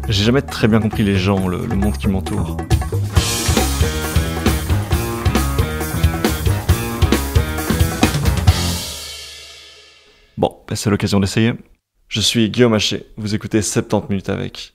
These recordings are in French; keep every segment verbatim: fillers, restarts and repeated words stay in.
J'ai jamais très bien compris les gens, le, le monde qui m'entoure. Bon, bah c'est l'occasion d'essayer. Je suis Guillaume Haché, vous écoutez soixante-dix minutes avec.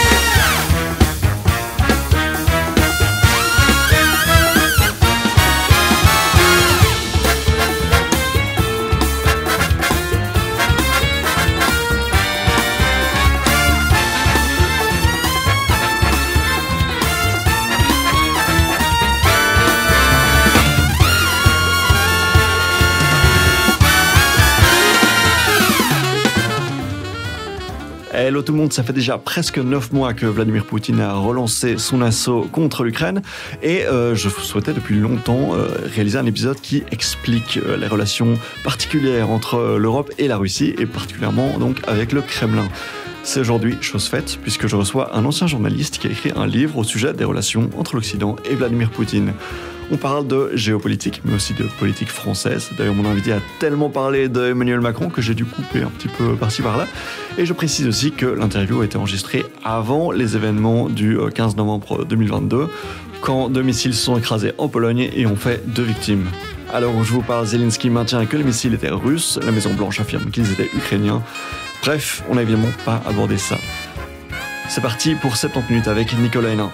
Hello tout le monde, ça fait déjà presque neuf mois que Vladimir Poutine a relancé son assaut contre l'Ukraine et euh, je souhaitais depuis longtemps euh, réaliser un épisode qui explique euh, les relations particulières entre l'Europe et la Russie et particulièrement donc avec le Kremlin. C'est aujourd'hui chose faite puisque je reçois un ancien journaliste qui a écrit un livre au sujet des relations entre l'Occident et Vladimir Poutine. On parle de géopolitique, mais aussi de politique française. D'ailleurs, mon invité a tellement parlé d'Emmanuel Macron que j'ai dû couper un petit peu par-ci par-là. Et je précise aussi que l'interview a été enregistrée avant les événements du quinze novembre deux mille vingt-deux, quand deux missiles se sont écrasés en Pologne et ont fait deux victimes. Alors où je vous parle, Zelensky maintient que les missiles étaient russes, la Maison-Blanche affirme qu'ils étaient ukrainiens. Bref, on n'a évidemment pas abordé ça. C'est parti pour soixante-dix minutes avec Nicolas Hénin.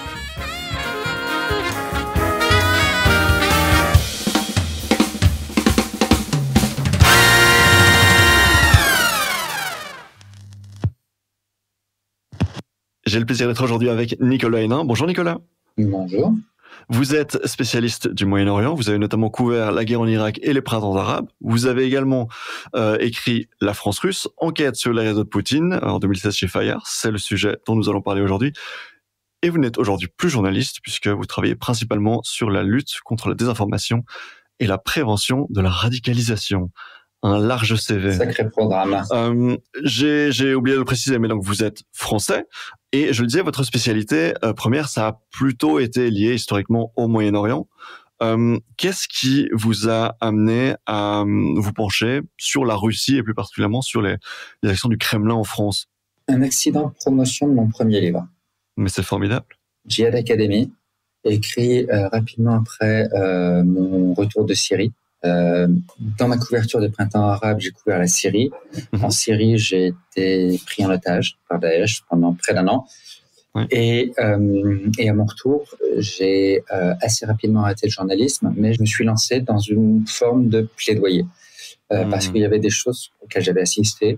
J'ai le plaisir d'être aujourd'hui avec Nicolas Hénin. Bonjour Nicolas. Bonjour. Vous êtes spécialiste du Moyen-Orient. Vous avez notamment couvert la guerre en Irak et les printemps arabes. Vous avez également euh, écrit La France russe, enquête sur les réseaux de Poutine en deux mille seize chez Fayard. C'est le sujet dont nous allons parler aujourd'hui. Et vous n'êtes aujourd'hui plus journaliste puisque vous travaillez principalement sur la lutte contre la désinformation et la prévention de la radicalisation. Un large C V. Sacré programme. Euh, j'ai, j'ai oublié de le préciser, mais donc vous êtes français. Et je le disais, votre spécialité euh, première, ça a plutôt été lié historiquement au Moyen-Orient. Euh, qu'est-ce qui vous a amené à euh, vous pencher sur la Russie et plus particulièrement sur les, les actions du Kremlin en France ? Un accident de promotion de mon premier livre. Mais c'est formidable. Djihad Academy, écrit euh, rapidement après euh, mon retour de Syrie. Euh, dans ma couverture des printemps arabes, j'ai couvert la Syrie. Mmh. En Syrie, j'ai été pris en otage par Daesh pendant près d'un an. Oui. Et, euh, et à mon retour, j'ai euh, assez rapidement arrêté le journalisme, mais je me suis lancé dans une forme de plaidoyer. Euh, mmh. Parce qu'il y avait des choses auxquelles j'avais assisté,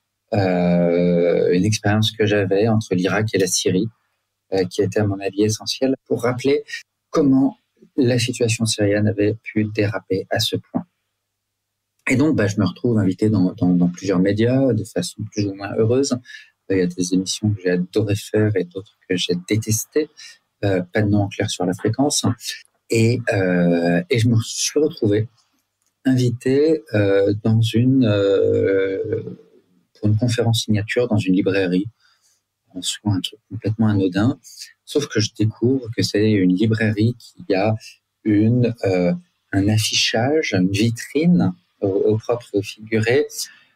euh, une expérience que j'avais entre l'Irak et la Syrie, euh, qui était à mon avis essentielle pour rappeler comment la situation syrienne avait pu déraper à ce point. Et donc, bah, je me retrouve invité dans, dans, dans plusieurs médias de façon plus ou moins heureuse. Il y a des émissions que j'ai adoré faire et d'autres que j'ai détestées. Euh, pas de nom en clair sur la fréquence. Et, euh, et je me suis retrouvé invité euh, dans une, euh, pour une conférence signature dans une librairie. En soi, un truc complètement anodin. Sauf que je découvre que c'est une librairie qui a une, euh, un affichage, une vitrine au, au propre et au figuré.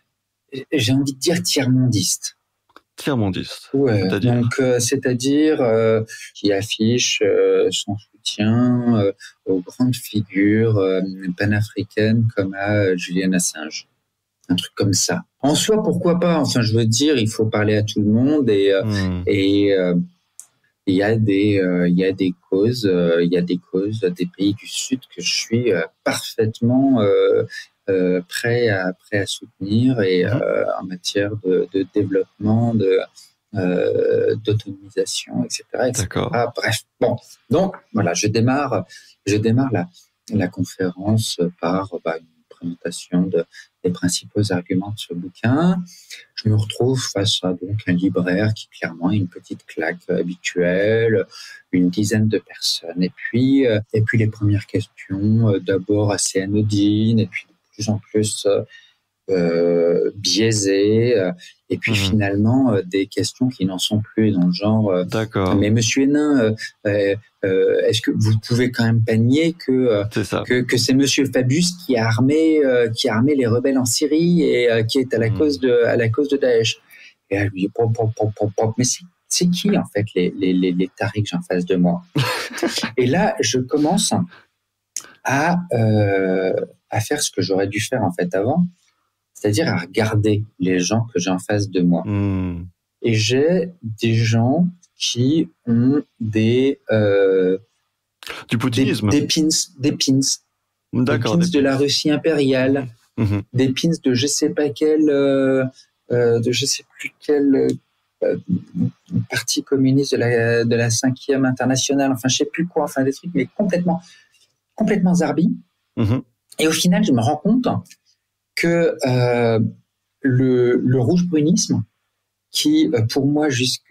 J'ai envie de dire tiers-mondiste. Tiers-mondiste. Ouais, c'est-à-dire donc, euh, c'est-à-dire euh, qui affiche euh, son soutien euh, aux grandes figures euh, panafricaines comme à Julian Assange. Un truc comme ça. En soi, pourquoi pas ? Enfin, je veux dire, il faut parler à tout le monde et euh, mmh. et euh, il y a des euh, il y a des causes euh, il y a des causes des pays du Sud que je suis euh, parfaitement euh, euh, prêt à prêt à soutenir et mmh. euh, en matière de, de développement, de euh, d'autonomisation, et cetera, et cetera. D'accord. Bref, bon, donc voilà, je démarre je démarre la la conférence par bah, une présentation de, des principaux arguments de ce bouquin. Je me retrouve face à donc un libraire qui clairement a une petite claque habituelle, une dizaine de personnes. Et puis, euh, et puis les premières questions, euh, d'abord assez anodines, et puis de plus en plus euh, euh, biaisées, euh, et puis mmh. finalement euh, des questions qui n'en sont plus dans le genre. Euh, D'accord. Mais Monsieur Hénin, euh, euh, euh, est-ce que vous pouvez quand même pas nier que euh, c'est ça. que, que c'est Monsieur Fabius qui a armé euh, qui a armé les rebelles en Syrie et euh, qui est à la mmh. cause de à la cause de Daesh. Et elle lui dit pop pop pop pop pop. Mais c'est c'est qui en fait les, les, les, les tarés que j'ai en face de moi? Et là, je commence à, euh, à faire ce que j'aurais dû faire en fait avant, c'est-à-dire à regarder les gens que j'ai en face de moi. Mmh. Et j'ai des gens qui ont des... Euh, du poutinisme. Des, des pins, des pins. D'accord. Des pins des de pins. la Russie impériale, mmh. des pins de je sais pas quel... Euh, euh, de je sais plus quel... Euh, parti communiste de la, de la cinquième internationale, enfin je sais plus quoi, enfin des trucs, mais complètement, complètement zarbi. Mmh. Et au final, je me rends compte que euh, le, le rouge-brunisme, qui pour moi jusque,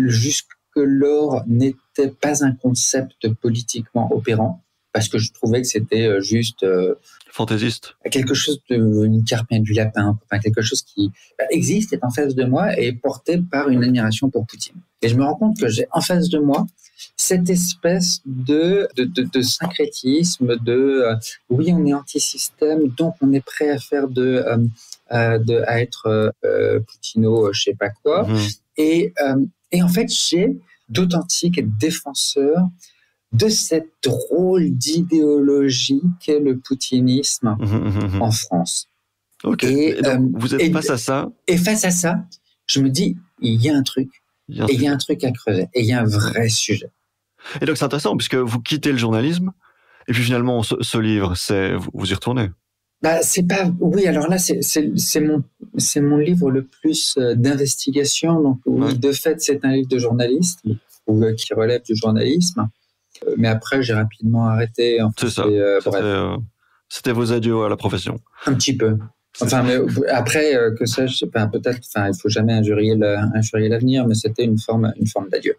jusque-lors n'était pas un concept politiquement opérant, parce que je trouvais que c'était juste euh, fantaisiste, quelque chose de une carpine du lapin, enfin quelque chose qui existe, est en face de moi et est porté par une admiration pour Poutine. Et je me rends compte que j'ai en face de moi cette espèce de de, de, de syncrétisme, de euh, oui on est anti-système, donc on est prêt à faire de euh, euh, de à être euh, Poutino, je sais pas quoi. Mmh. Et euh, et en fait j'ai d'authentiques défenseurs de cette drôle d'idéologie qu'est le poutinisme mmh, mmh, en France. Ok. Et, et donc, euh, vous êtes et, face à ça Et face à ça, je me dis, il y a un truc. Il y a un, et il y a un truc à creuser. Et il y a un vrai sujet. Et donc, c'est intéressant, puisque vous quittez le journalisme, et puis finalement, ce, ce livre, c'est, vous, vous y retournez. Bah, c'est pas... Oui, alors là, c'est, c'est, c'est, mon, c'est mon livre le plus d'investigation. Donc, oui, ouais. De fait, c'est un livre de journaliste, ou qui relève du journalisme. Mais après, j'ai rapidement arrêté. En fait, c'est ça. Euh, c'était, euh, c'était vos adieux à la profession. Un petit peu. Enfin, mais après, euh, que ça, je sais pas, peut-être, enfin, il faut jamais injurier, le, injurier l'avenir, mais c'était une forme, une forme d'adieu.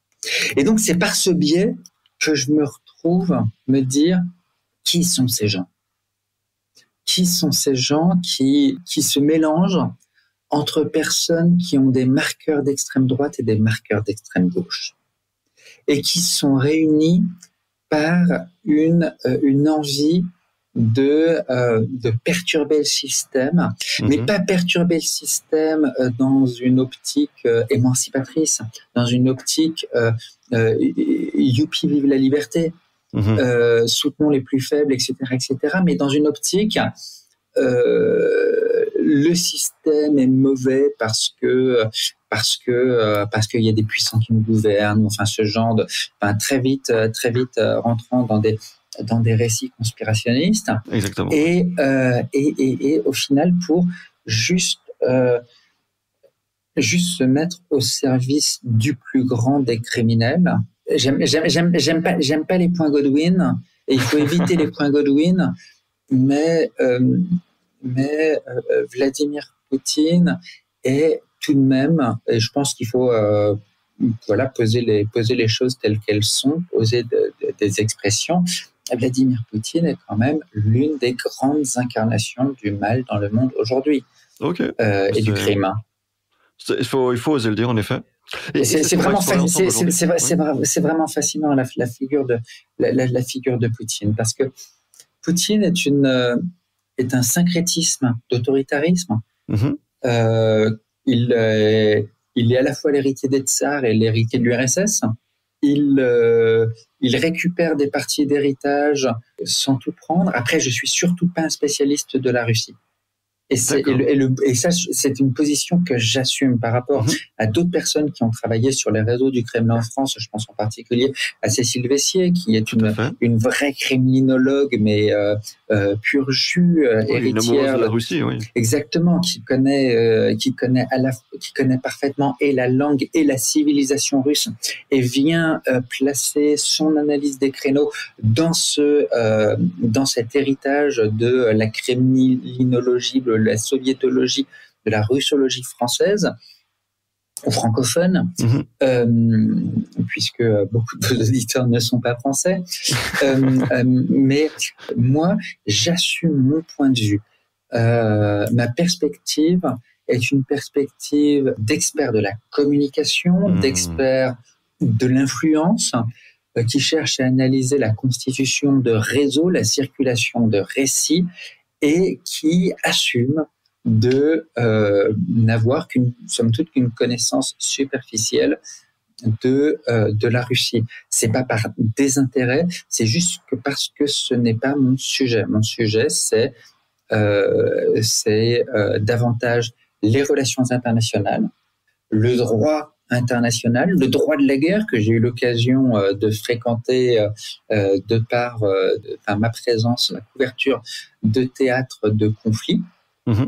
Et donc, c'est par ce biais que je me retrouve me dire, qui sont ces gens? Qui sont ces gens qui, qui se mélangent entre personnes qui ont des marqueurs d'extrême droite et des marqueurs d'extrême gauche, et qui sont réunis par une, euh, une envie de, euh, de perturber le système, mmh. mais pas perturber le système euh, dans une optique euh, émancipatrice, dans une optique euh, euh, youpi, vive la liberté, mmh. euh, soutenons les plus faibles, et cetera, et cetera, mais dans une optique euh, le système est mauvais parce que parce que euh, parce qu'il y a des puissants qui nous gouvernent, enfin ce genre de, enfin très vite très vite euh, rentrant dans des dans des récits conspirationnistes. Exactement. Et euh, et, et et au final pour juste euh, juste se mettre au service du plus grand des criminels. J'aime j'aime j'aime j'aime pas j'aime pas les points Godwin et il faut éviter les points Godwin, mais euh, mais euh, Vladimir Poutine est tout de même, et je pense qu'il faut euh, voilà, poser, les, poser les choses telles qu'elles sont, poser de, de, des expressions. Vladimir Poutine est quand même l'une des grandes incarnations du mal dans le monde aujourd'hui. Ok. Euh, et du crime. Il faut, il faut oser le dire, en effet. Et, et c'est, c'est, vraiment fa- c'est, c'est, c'est, ouais. c'est, c'est vraiment fascinant la, la, figure de, la, la, la figure de Poutine, parce que Poutine est une... Euh, est un syncrétisme d'autoritarisme. Mmh. Euh, il, euh, il est à la fois l'héritier des tsars et l'héritier de l'U R S S. Il, euh, il récupère des parties d'héritage sans tout prendre. Après, je suis surtout pas un spécialiste de la Russie. Et, c'est, et, le, et, le, et ça, c'est une position que j'assume par rapport mmh. à d'autres personnes qui ont travaillé sur les réseaux du Kremlin en France. Je pense en particulier à Cécile Vessier, qui est une, une vraie criminologue, mais euh, euh, pur jus, euh, oui, héritière de la Russie, oui. Exactement, qui connaît, euh, qui connaît à la, qui connaît parfaitement et la langue et la civilisation russe, et vient euh, placer son analyse des créneaux dans ce, euh, dans cet héritage de la kremlinologie, de la soviétologie, de la russologie française ou francophone, mmh. euh, puisque beaucoup de vos auditeurs ne sont pas français. euh, euh, mais moi, j'assume mon point de vue. Euh, ma perspective est une perspective d'expert de la communication, mmh. d'expert de l'influence, euh, qui cherche à analyser la constitution de réseaux, la circulation de récits, et qui assume de euh, n'avoir qu'une, somme toute, qu'une connaissance superficielle de euh, de la Russie. C'est pas par désintérêt, c'est juste que parce que ce n'est pas mon sujet. Mon sujet, c'est euh, c'est euh, davantage les relations internationales, le droit international, le droit de la guerre que j'ai eu l'occasion euh, de fréquenter euh, de par euh, de, enfin, ma présence, ma couverture de théâtres de conflits. Mmh.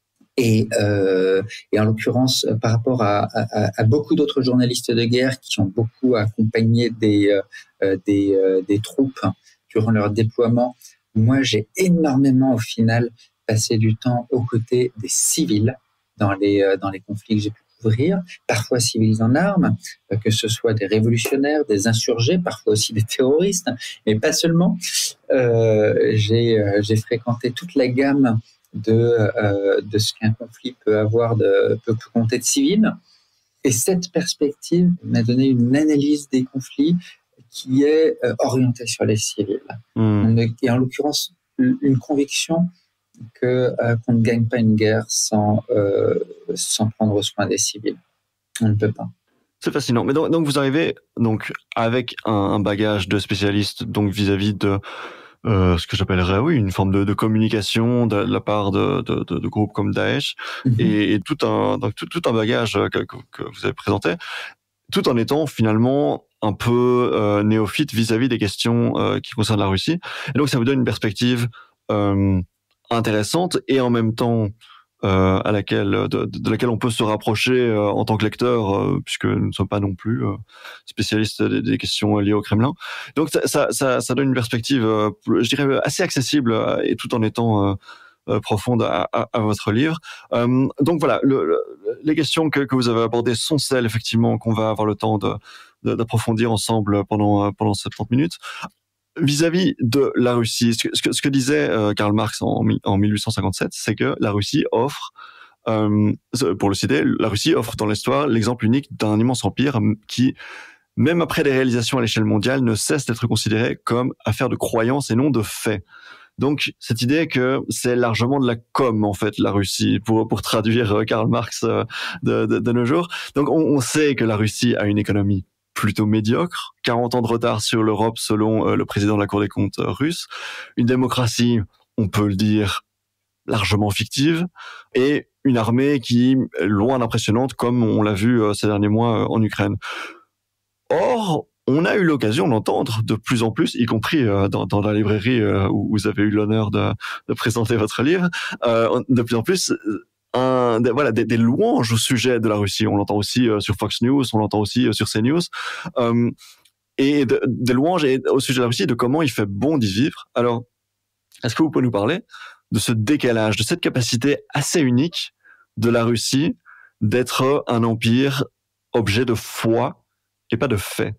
Et, euh, et en l'occurrence, par rapport à, à, à beaucoup d'autres journalistes de guerre qui ont beaucoup accompagné des, euh, des, euh, des troupes durant leur déploiement, moi j'ai énormément au final passé du temps aux côtés des civils dans les, dans les conflits que j'ai pu couvrir, parfois civils en armes, que ce soit des révolutionnaires, des insurgés, parfois aussi des terroristes, mais pas seulement. Euh, j'ai, j'ai fréquenté toute la gamme de, euh, de ce qu'un conflit peut avoir, de, peut compter de civils. Et cette perspective m'a donné une analyse des conflits qui est euh, orientée sur les civils. Mmh. Et en l'occurrence, une conviction que, euh, qu'on ne gagne pas une guerre sans, euh, sans prendre soin des civils. On ne peut pas. C'est fascinant. Mais donc, donc vous arrivez donc avec un, un bagage de spécialiste donc vis-à-vis de Euh, ce que j'appellerais oui une forme de, de communication de, de la part de, de, de, de groupes comme Daesh, mm-hmm. et, et tout un donc tout, tout un bagage que, que, que vous avez présenté, tout en étant finalement un peu euh, néophyte vis-à-vis des questions euh, qui concernent la Russie. Et donc ça vous donne une perspective euh, intéressante et en même temps euh, à laquelle de, de laquelle on peut se rapprocher euh, en tant que lecteur, euh, puisque nous ne sommes pas non plus euh, spécialistes des, des questions liées au Kremlin. Donc ça, ça, ça, ça donne une perspective, euh, je dirais, assez accessible euh, et tout en étant euh, euh, profonde à, à, à votre livre. Euh, donc voilà, le, le, les questions que, que vous avez abordées sont celles effectivement qu'on va avoir le temps de, de, d'approfondir ensemble pendant pendant soixante minutes. Vis-à-vis de la Russie, ce que, ce que, ce que disait euh, Karl Marx en, en mille huit cent cinquante-sept, c'est que la Russie offre, euh, pour le citer, la Russie offre dans l'histoire l'exemple unique d'un immense empire qui, même après des réalisations à l'échelle mondiale, ne cesse d'être considéré comme affaire de croyance et non de fait. Donc, cette idée que c'est largement de la com, en fait, la Russie, pour, pour traduire Karl Marx de, de, de nos jours. Donc, on, on sait que la Russie a une économie plutôt médiocre, quarante ans de retard sur l'Europe selon euh, le président de la Cour des comptes euh, russe, une démocratie, on peut le dire, largement fictive, et une armée qui est loin d'impressionnante comme on l'a vu euh, ces derniers mois euh, en Ukraine. Or, on a eu l'occasion d'entendre de plus en plus, y compris euh, dans, dans la librairie euh, où vous avez eu l'honneur de, de présenter votre livre, euh, de plus en plus... Un, des, voilà, des, des louanges au sujet de la Russie. On l'entend aussi euh, sur Fox News, on l'entend aussi euh, sur CNews. Euh, et de, des louanges au sujet de la Russie, de comment il fait bon d'y vivre. Alors, est-ce que vous pouvez nous parler de ce décalage, de cette capacité assez unique de la Russie d'être un empire objet de foi et pas de fait?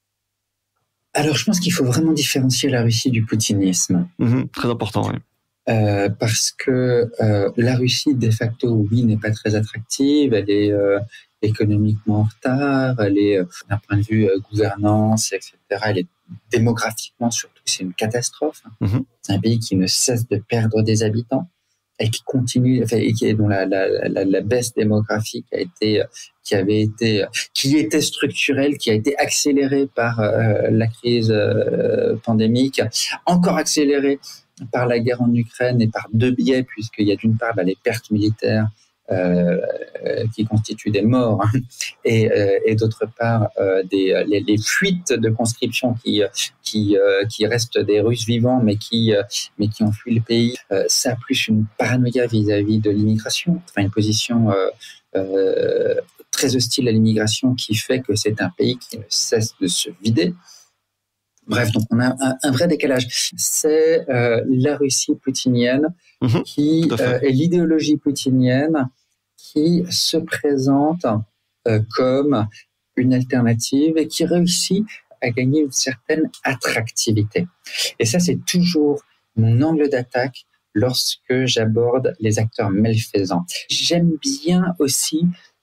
Alors, je pense qu'il faut vraiment différencier la Russie du poutinisme. Mmh, très important, oui. Euh, parce que euh, la Russie, de facto, oui, n'est pas très attractive, elle est euh, économiquement en retard, elle est, euh, d'un point de vue euh, gouvernance, et cetera, elle est démographiquement, surtout, c'est une catastrophe. Mm-hmm. C'est un pays qui ne cesse de perdre des habitants et qui continue, enfin, et qui, dont la, la, la, la baisse démographique a été, qui avait été, qui était structurelle, qui a été accélérée par euh, la crise euh, pandémique, encore accélérée par la guerre en Ukraine et par deux biais, puisqu'il y a d'une part bah, les pertes militaires euh, qui constituent des morts, hein, et, euh, et d'autre part euh, des, les, les fuites de conscription qui, qui, euh, qui restent des Russes vivants, mais qui, euh, mais qui ont fui le pays. Euh, ça, plus une paranoïa vis-à-vis de l'immigration, enfin une position euh, euh, très hostile à l'immigration qui fait que c'est un pays qui ne cesse de se vider. Bref, donc on a un, un vrai décalage. C'est euh, la Russie poutinienne mmh, qui euh, est l'idéologie poutinienne qui se présente euh, comme une alternative et qui réussit à gagner une certaine attractivité. Et ça, c'est toujours mon angle d'attaque lorsque j'aborde les acteurs malfaisants. J'aime bien aussi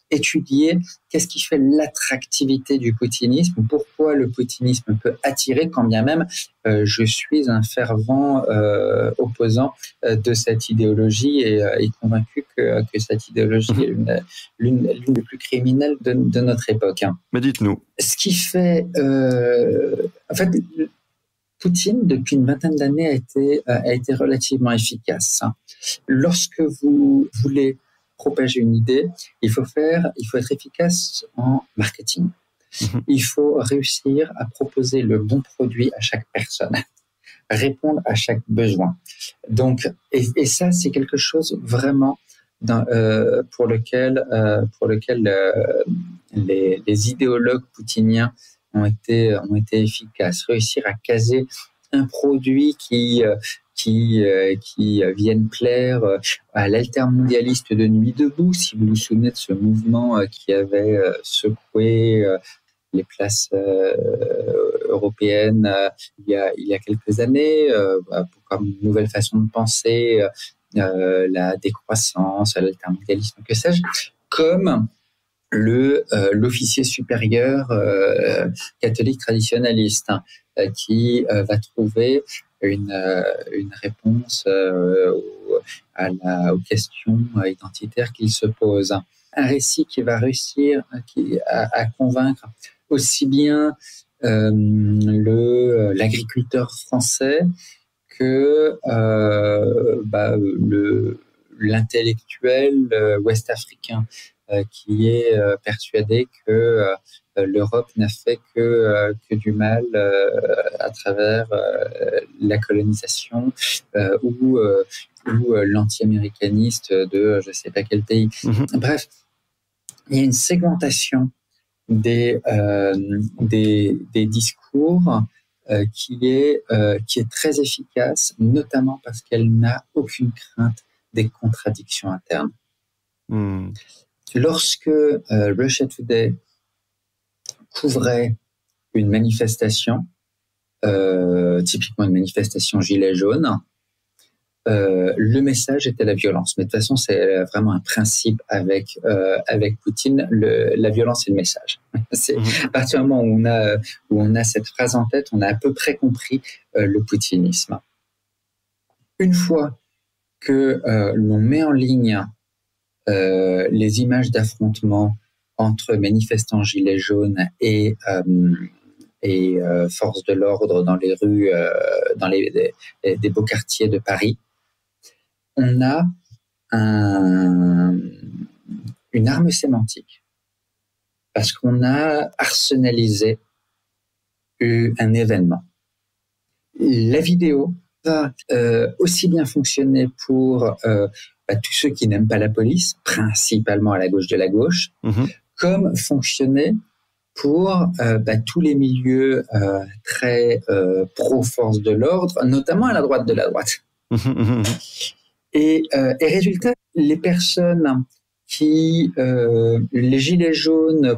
étudier qu'est-ce qui fait l'attractivité du poutinisme, pourquoi le poutinisme peut attirer, quand bien même euh, je suis un fervent euh, opposant euh, de cette idéologie et, euh, et convaincu que, que cette idéologie mmh. est l'une, l'une, l'une des plus criminelles de, de notre époque. Mais dites-nous. Ce qui fait... Euh, en fait, Poutine, depuis une vingtaine d'années, a été, a été relativement efficace. Lorsque vous voulez propager une idée, il faut faire, il faut être efficace en marketing. Mmh. Il faut réussir à proposer le bon produit à chaque personne, répondre à chaque besoin. Donc, et, et ça, c'est quelque chose vraiment dans, euh, pour lequel, euh, pour lequel euh, les, les idéologues poutiniens ont été, ont été efficaces. Réussir à caser un produit qui, qui, qui vienne plaire à l'altermondialiste de Nuit debout, si vous vous souvenez de ce mouvement qui avait secoué les places européennes il y a, il y a quelques années, comme une nouvelle façon de penser la décroissance, l'altermondialisme, que sais-je, comme le euh, l'officier supérieur euh, catholique traditionnaliste hein, euh, qui euh, va trouver une euh, une réponse euh, à la, aux questions identitaires qu'il se pose. Un récit qui va réussir qui, à, à convaincre aussi bien euh, le l'agriculteur français que euh, bah, le l'intellectuel euh, ouest-africain. Euh, qui est euh, persuadé que euh, l'Europe n'a fait que, euh, que du mal euh, à travers euh, la colonisation euh, ou, euh, ou euh, l'anti-américaniste de je ne sais pas quel pays. Mmh. Bref, il y a une segmentation des, euh, des, des discours euh, qui, est, euh, qui est très efficace, notamment parce qu'elle n'a aucune crainte des contradictions internes. Mmh. Lorsque euh, Russia Today couvrait une manifestation, euh, typiquement une manifestation gilet jaune, euh, le message était la violence. Mais de toute façon, c'est vraiment un principe avec euh, avec Poutine, le, la violence et le message. C'est mmh. à partir du moment où on a où on a cette phrase en tête, on a à peu près compris euh, le poutinisme. Une fois que euh, l'on met en ligne Euh, les images d'affrontements entre manifestants gilets jaunes et, euh, et euh, forces de l'ordre dans les rues, euh, dans les, des, des beaux quartiers de Paris, on a un, une arme sémantique parce qu'on a arsenalisé un événement. La vidéo va euh, aussi bien fonctionner pour euh, bah, tous ceux qui n'aiment pas la police, principalement à la gauche de la gauche, mmh. comme fonctionner pour euh, bah, tous les milieux euh, très euh, pro-force de l'ordre, notamment à la droite de la droite. Mmh. Et, euh, et résultat, les personnes qui, euh, les gilets jaunes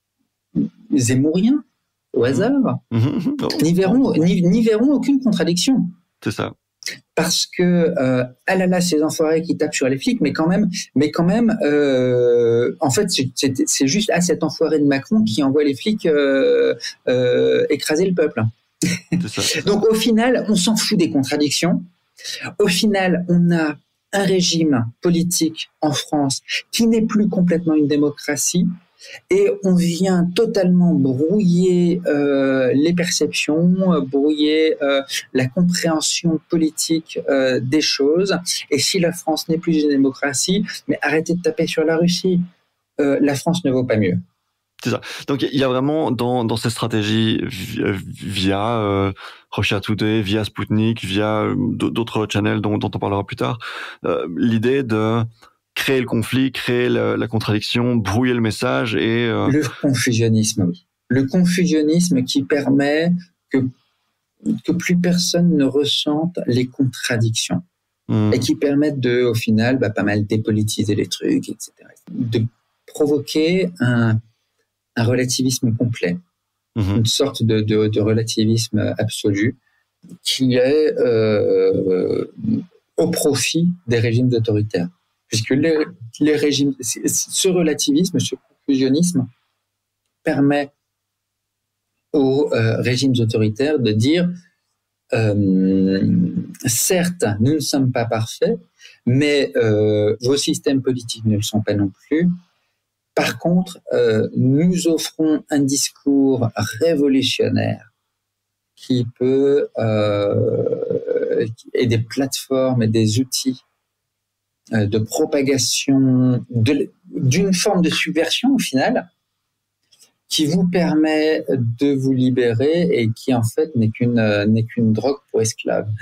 zémouriens, au hasard, mmh. oh. n'y, verront, n'y, n'y verront aucune contradiction. C'est ça. Parce que euh, ah là là, ces enfoirés qui tapent sur les flics, mais quand même, mais quand même, euh, en fait, c'est, c'est, c'est juste ah cet enfoiré de Macron qui envoie les flics euh, euh, écraser le peuple. C'est ça, c'est Donc au final, on s'en fout des contradictions. Au final, on a un régime politique en France qui n'est plus complètement une démocratie. Et on vient totalement brouiller euh, les perceptions, euh, brouiller euh, la compréhension politique euh, des choses. Et si la France n'est plus une démocratie, mais arrêtez de taper sur la Russie. Euh, la France ne vaut pas mieux. C'est ça. Donc il y a vraiment dans dans cette stratégie via euh, Russia Today, via Sputnik, via d'autres channels dont, dont on parlera plus tard, euh, l'idée de créer le conflit, créer la, la contradiction, brouiller le message et... Euh... Le confusionnisme, oui. Le confusionnisme qui permet que, que plus personne ne ressente les contradictions mmh. et qui permettent de, au final, bah, pas mal dépolitiser les trucs, et cetera. De provoquer un, un relativisme complet, mmh. une sorte de, de, de relativisme absolu qui est euh, au profit des régimes autoritaires. puisque le, les régimes, ce relativisme, ce confusionnisme permet aux euh, régimes autoritaires de dire euh, certes, nous ne sommes pas parfaits, mais euh, vos systèmes politiques ne le sont pas non plus. Par contre, euh, nous offrons un discours révolutionnaire qui peut euh, et des plateformes et des outils euh, de propagation de, d'une forme de subversion au final, qui vous permet de vous libérer et qui en fait n'est qu'une euh, n'est qu'une drogue pour esclaves.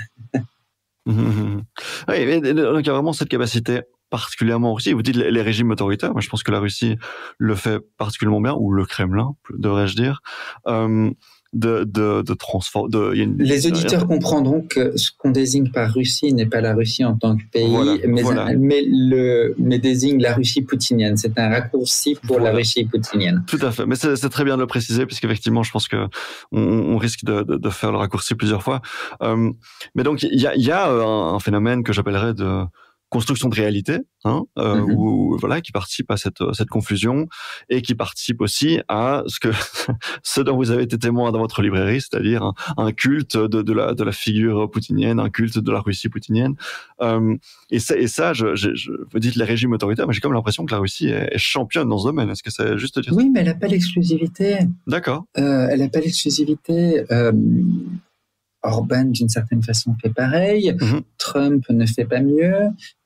Mmh. Oui, mais donc il y a vraiment cette capacité particulièrement en Russie. Vous dites les, les régimes autoritaires. Moi, je pense que la Russie le fait particulièrement bien, ou le Kremlin, devrais-je dire, euh, de de de transformer. De, une, les auditeurs une... comprendront que ce qu'on désigne par Russie n'est pas la Russie en tant que pays, voilà, mais, voilà. mais le mais désigne la Russie poutinienne. C'est un raccourci pour voilà. la Russie poutinienne. Tout à fait. Mais c'est, c'est très bien de le préciser, puisqu'effectivement, je pense que on, on risque de, de, de faire le raccourci plusieurs fois. Euh, mais donc, il y a, il y a un, un phénomène que j'appellerais de construction de réalité, hein, euh, mm-hmm. où, voilà, qui participe à cette cette confusion et qui participe aussi à ce que ce dont vous avez été témoin dans votre librairie, c'est-à-dire un, un culte de, de la de la figure poutinienne, un culte de la Russie poutinienne. Euh, et ça, et ça, je, je, je vous dites les régimes autoritaires, mais j'ai comme l'impression que la Russie est, est championne dans ce domaine. Est-ce que c'est juste de dire oui, ça? mais elle n'a pas l'exclusivité. D'accord. Euh, elle n'a pas l'exclusivité. Euh... Orban, d'une certaine façon, fait pareil. Mm-hmm. Trump ne fait pas mieux.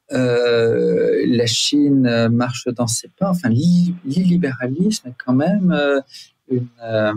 Euh, la Chine marche dans ses pas. Enfin, l'illibéralisme est quand même euh, une, euh,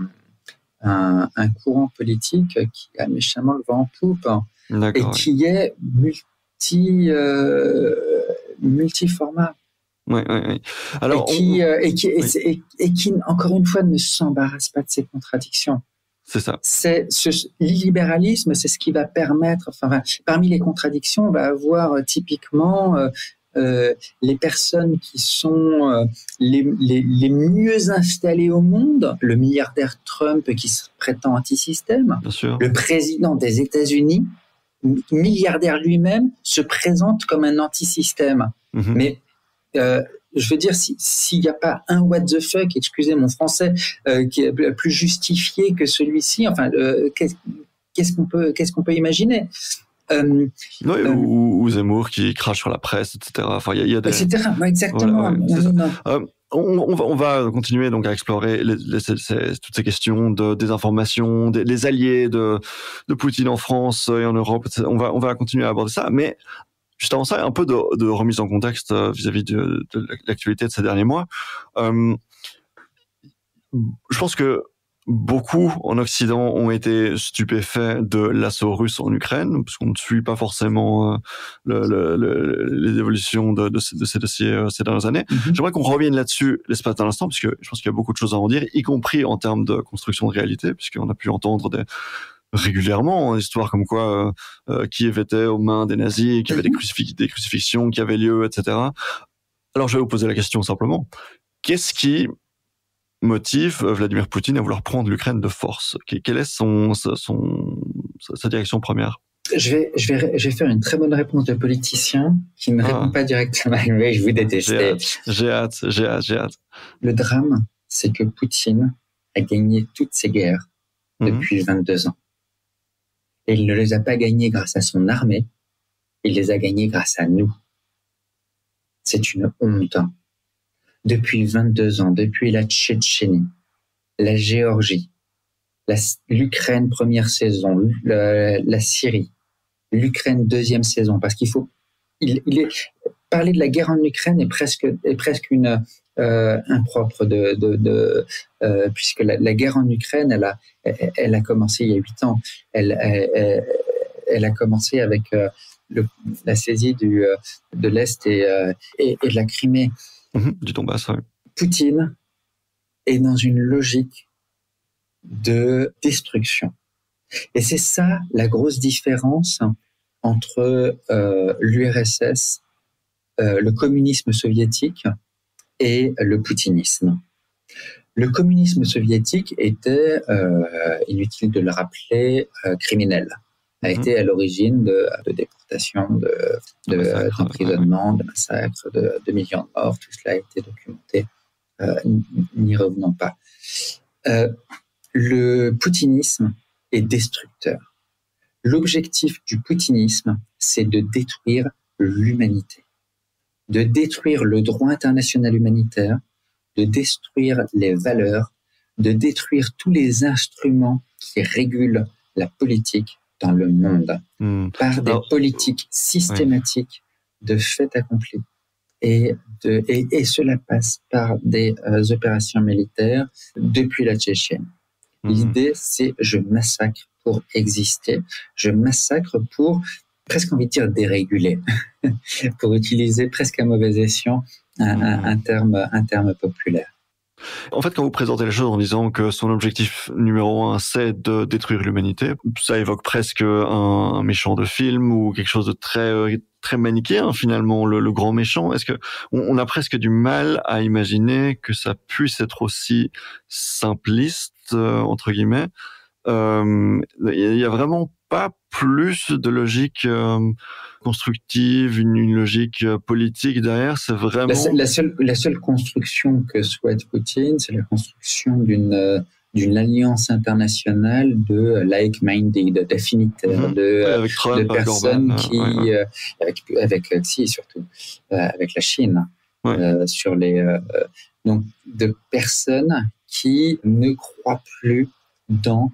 un, un courant politique qui a méchamment le vent en poupe. D'accord, et qui ouais. est multi, euh, multi-format. Oui, oui, oui. Alors, et, qui, on... euh, et, qui, oui. et, et, et qui, encore une fois, ne s'embarrasse pas de ses contradictions. C'est ça. C'est ce, l'illibéralisme, c'est ce qui va permettre. Enfin, parmi les contradictions, on va avoir euh, typiquement euh, euh, les personnes qui sont euh, les, les, les mieux installées au monde. Le milliardaire Trump qui se prétend anti-système. Bien sûr. Le président des États-Unis, milliardaire lui-même, se présente comme un anti-système. Mm-hmm. Mais euh, je veux dire, si, s'il n'y a pas un what the fuck, excusez mon français, euh, qui est plus justifié que celui-ci, enfin, euh, qu'est-ce, qu'est-ce qu'on peut, qu'est-ce qu'on peut imaginer euh, oui, euh, ou, ou Zemmour qui crache sur la presse, et cetera. Enfin, il y, y a des... et cetera. Ouais, exactement. Voilà, ouais, euh, on, on, va, on va continuer donc à explorer les, les, ces, ces, toutes ces questions de désinformation, des, les alliés de, de Poutine en France et en Europe. On va, on va continuer à aborder ça, mais juste avant ça, un peu de, de remise en contexte vis-à-vis de, de l'actualité de ces derniers mois. Euh, je pense que beaucoup en Occident ont été stupéfaits de l'assaut russe en Ukraine, parce qu'on ne suit pas forcément le, le, le, les évolutions de, de, ces, de ces dossiers euh, ces dernières années. Mm-hmm. J'aimerais qu'on revienne là-dessus l'espace d'un instant, parce que je pense qu'il y a beaucoup de choses à en dire, y compris en termes de construction de réalité, puisqu'on a pu entendre des régulièrement, histoire comme quoi euh, Kiev était aux mains des nazis, qu'il y avait des, crucifix, des crucifixions qui avaient lieu, et cetera. Alors je vais vous poser la question simplement. Qu'est-ce qui motive Vladimir Poutine à vouloir prendre l'Ukraine de force? Quelle est son, son, sa direction première? Je vais, je, vais, je vais faire une très bonne réponse de politicien qui ne ah. répond pas directement. Oui, je vous déteste. J'ai hâte, j'ai hâte, j'ai hâte, j'ai hâte. Le drame, c'est que Poutine a gagné toutes ses guerres mmh. depuis vingt-deux ans. Et il ne les a pas gagnés grâce à son armée, il les a gagnés grâce à nous. C'est une honte. Depuis vingt-deux ans, depuis la Tchétchénie, la Géorgie, la, l'Ukraine première saison, la, la Syrie, l'Ukraine deuxième saison, parce qu'il faut... Il, il est, parler de la guerre en Ukraine est presque, est presque une... Euh, impropre de, de, de euh, puisque la, la guerre en Ukraine, elle a, elle, elle a commencé il y a huit ans. Elle, elle, elle a commencé avec euh, le, la saisie du, euh, de l'Est et, euh, et, et de la Crimée. Mmh, du Donbass, oui. Poutine est dans une logique de destruction. Et c'est ça la grosse différence entre euh, l'U R S S, euh, le communisme soviétique et le poutinisme. Le communisme soviétique était, euh, inutile de le rappeler, euh, criminel. a mmh. été à l'origine de, de déportations, de, de, massacre, d'emprisonnement, ouais. de massacres, de, de millions de morts. Tout cela a été documenté. Euh, n'y revenons pas. Euh, le poutinisme est destructeur. L'objectif du poutinisme, c'est de détruire l'humanité, de détruire le droit international humanitaire, de détruire les valeurs, de détruire tous les instruments qui régulent la politique dans le monde, mmh. par des Alors, politiques systématiques oui. de fait accompli. Et, de, et, et cela passe par des euh, opérations militaires depuis la Tchétchénie. Mmh. L'idée, c'est je massacre pour exister, je massacre pour, presque envie de dire, déréguler, pour utiliser presque à mauvais escient un, mmh. un, un, terme, un terme populaire. En fait, quand vous présentez les choses en disant que son objectif numéro un, c'est de détruire l'humanité, ça évoque presque un, un méchant de film ou quelque chose de très, très manichéen, finalement, le, le grand méchant. Est-ce que on, on a presque du mal à imaginer que ça puisse être aussi simpliste, euh, entre guillemets. Euh, il y a vraiment pas plus de logique euh, constructive, une, une logique politique derrière. C'est vraiment la, la seule la seule construction que souhaite Poutine, c'est la construction d'une euh, d'une alliance internationale de like-minded, d'affinitaires, mmh. de, ouais, avec Trump, de personnes avec qui ouais, ouais. Euh, avec avec si surtout euh, avec la Chine ouais. euh, sur les euh, donc de personnes qui ne croient plus dans